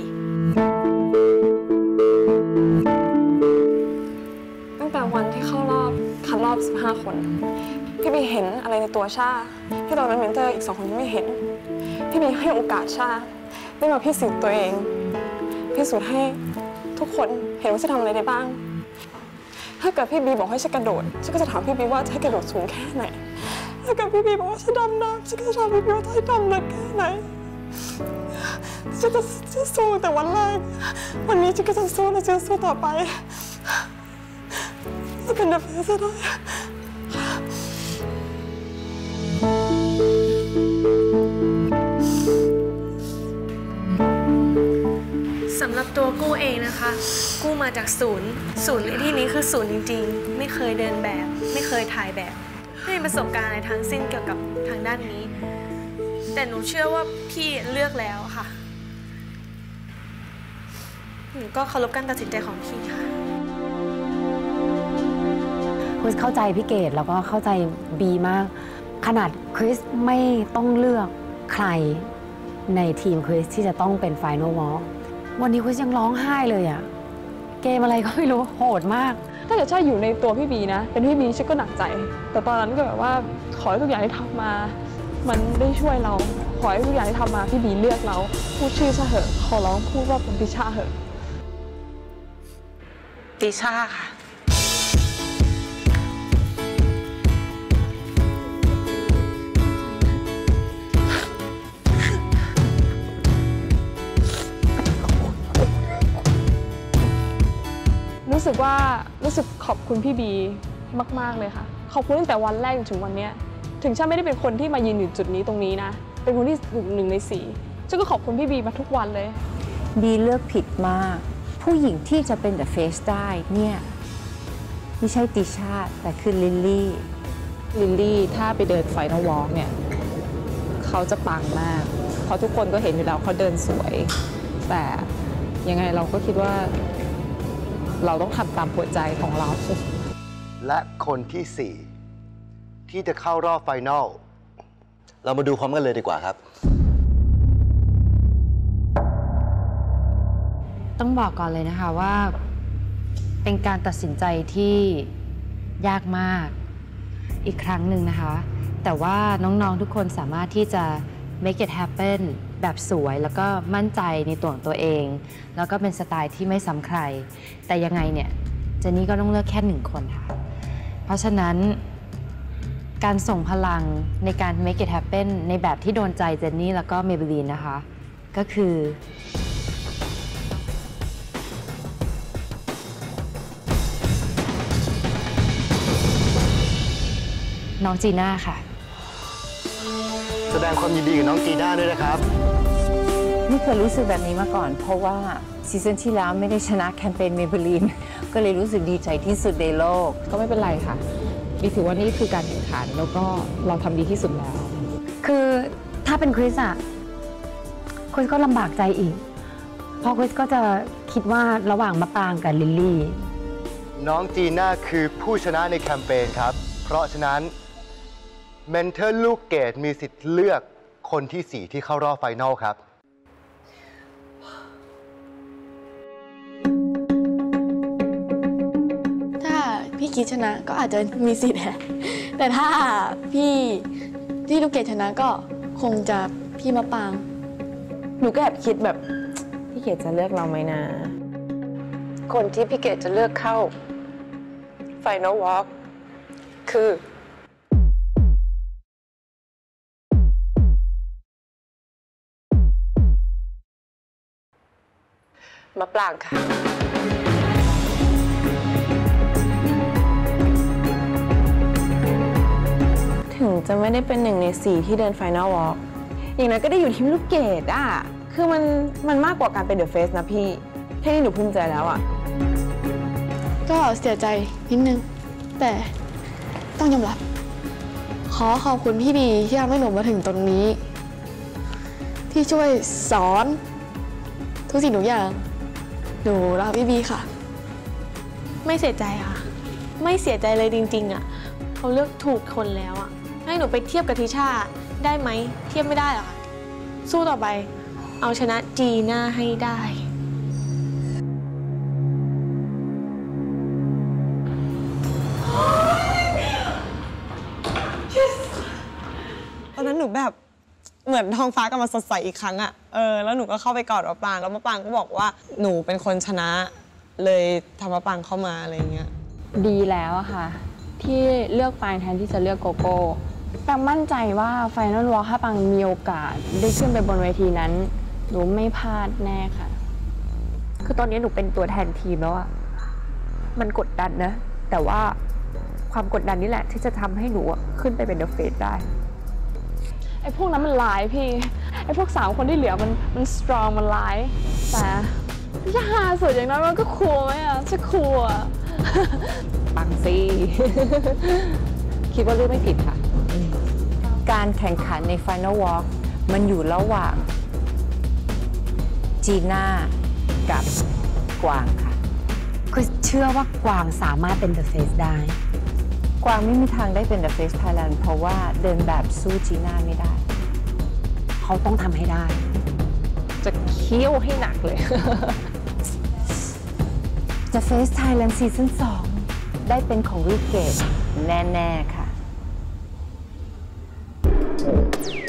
ตั้งแต่วันที่เข้ารอบคัดรอบสิบห้าคนพี่บีเห็นอะไรในตัวชาที่ตอนนั้นเมนเทอร์อีกสองคนที่ไม่เห็นพี่บีให้โอกาสชาได้มาพิสูจน์ตัวเองพิสูจน์ให้ทุกคนเห็นว่าจะทำอะไรได้บ้างถ้าเกิดพี่บีบอกให้ฉันกระโดดฉันก็จะถามพี่บีว่าจะให้กระโดดสูงแค่ไหนถ้าเกิดพี่บีบอกว่าฉันดำน้ำฉันก็จะถามพี่บีว่าจะดำลึกแค่ไหนฉันจะจะสู้แต่วันแรกวันนี้ฉันก็จะสู้และจะสู้ต่อไปจะเป็นแบบนี้จะได้สำหรับตัวกู้เองนะคะกู้มาจากศูนย์ศูนย์ในที่นี้คือศูนย์จริงๆไม่เคยเดินแบบไม่เคยถ่ายแบบไม่มีประสบการณ์อะไรทั้งสิ้นเกี่ยวกับทางด้านนี้แต่หนูเชื่อว่าพี่เลือกแล้วค่ะหนูก็เคารพการตัดสินใจของพี่ค่ะคริสเข้าใจพี่เกดแล้วก็เข้าใจบีมากขนาดคริสไม่ต้องเลือกใครในทีมคริสที่จะต้องเป็นไฟนอลวอล์กวันนี้คริสยังร้องไห้เลยอะเกมอะไรก็ไม่รู้โหดมากถ้าเกิดชาอยู่ในตัวพี่บีนะเป็นพี่บีฉันก็หนักใจแต่ตอนนั้นก็แบบว่าขอให้ทุกอย่างที่ทำมามันได้ช่วยเราขอให้ทุกอย่างที่ทำมาพี่บีเลือกเราพูดชื่อซะเหอะขอร้องพูดว่าเป็นติชาเหอะติชาค่ะรู้สึกว่ารู้สึกขอบคุณพี่บีมากๆเลยค่ะขอบคุณตั้งแต่วันแรกจนถึงวันนี้ถึงฉันไม่ได้เป็นคนที่มายืนอยู่จุดนี้ตรงนี้นะเป็นคนที่ถึงหนึ่งในสี่ฉันก็ขอบคุณพี่บีมาทุกวันเลยบีเลือกผิดมากผู้หญิงที่จะเป็น The Face ได้เนี่ยไม่ใช่ติชาแต่คือลิลลี่ลิลลี่ถ้าไปเดินไฟนอลวอล์กเนี่ยเขาจะปังมากเพราะทุกคนก็เห็นอยู่แล้วเขาเดินสวยแต่ยังไงเราก็คิดว่าเราต้องทำตามหัวใจของเราและคนที่สี่ที่จะเข้ารอบไฟนอลเรามาดูพร้อมกันเลยดีกว่าครับต้องบอกก่อนเลยนะคะว่าเป็นการตัดสินใจที่ยากมากอีกครั้งหนึ่งนะคะแต่ว่าน้องๆทุกคนสามารถที่จะ make it happen แบบสวยแล้วก็มั่นใจในตัวของตัวเองแล้วก็เป็นสไตล์ที่ไม่ซ้ำใครแต่ยังไงเนี่ยเจนนี่ก็ต้องเลือกแค่หนึ่งคนค่ะเพราะฉะนั้นการส่งพลังในการ make it happen ในแบบที่โดนใจเจนนี่แล้วก็เมเบลีนนะคะก็คือน้องจีน่าค่ะแสดงความยินดีกับน้องจีน่าด้วยนะครับไม่เคยรู้สึกแบบนี้มาก่อนเพราะว่าซีซั่นที่แล้วไม่ได้ชนะแคมเปญเมเบลีนก็เลยรู้สึกดีใจที่สุดในโลกก็ไม่เป็นไรค่ะบีถือว่านี่คือการแข่งขันแล้วก็เราทำดีที่สุดแล้วคือถ้าเป็นคริสอะคริสก็ลำบากใจอีกเพราะคริสก็จะคิดว่าระหว่างมะปรางกับลิลลี่น้องจีน่าคือผู้ชนะในแคมเปญครับเพราะฉะนั้นเมนเทอร์ลูกเกดมีสิทธิ์เลือกคนที่สี่ที่เข้ารอบไฟนอลครับถ้าพี่กิ๊ดชนะก็อาจจะมีสิทธิ์แหละแต่ถ้าพี่ที่ลูกเกดชนะก็คงจะพี่มะปางหนูก็แอบคิดแบบพี่เกดจะเลือกเราไหมนะคนที่พี่เกดจะเลือกเข้า Final Walk คือมะปรางค่ะถึงจะไม่ได้เป็นหนึ่งในสี่ที่เดิน Final Walk อย่างนั้นก็ได้อยู่ทีมลูกเกดอ่ะคือมันมันมากกว่าการเป็น The Face นะพี่แค่นี้หนูภูมิใจแล้วอ่ะก็เสียใจนิดนึงแต่ต้องยอมรับขอขอบคุณพี่บีที่ทำให้หนูมาถึงตรงนี้ ที่ช่วยสอนทุกสิ่งทุกอย่างหนูรักพี่บีค่ะไม่เสียใจค่ะไม่เสียใจเลยจริงๆอ่ะเขาเลือกถูกคนแล้วอ่ะให้หนูไปเทียบกับทิชาได้ไหมเทียบไม่ได้หรอคะสู้ต่อไปเอาชนะจีน่าให้ได้ตอนนั้นหนูแบบเหมือนท้องฟ้ากลับมาสดใสอีกครั้งอะเออแล้วหนูก็เข้าไปกอดมะปรางแล้วมะปรางก็บอกว่าหนูเป็นคนชนะเลยทำมะปรางเข้ามาอะไรเงี้ยดีแล้วอะค่ะที่เลือกปางแทนที่จะเลือกโกโก้แปงมั่นใจว่าไฟนอลวอล์คถ้าปังมีโอกาสได้ขึ้นไปบนเวทีนั้นหนูไม่พลาดแน่ค่ะคือตอนนี้หนูเป็นตัวแทนทีมแล้วอะมันกดดันนะแต่ว่าความกดดันนี่แหละที่จะทำให้หนูขึ้นไปเป็นเดอะเฟสได้ไอ้พวกนั้นมันร้ายพี่ไอ้พวกสามคนที่เหลือมันมันสตรองมันร้ายแต่ยาสุดอย่างนั้นมันก็คูลไหมอะจะคูลอะปังสิคิดว่าเลือกไม่ผิดค่ะการแข่งขันใน Final Walk มันอยู่ระหว่างจีน่ากับกวางค่ะคือเชื่อว่ากวางสามารถเป็น The Face ได้กวางไม่มีทางได้เป็น The Face Thailand เพราะว่าเดินแบบสู้จีน่าไม่ได้เขาต้องทำให้ได้จะเคี่ยวให้หนักเลย The Face Thailand ซีซั่นสองได้เป็นของลูกเกดแน่ๆค่ะ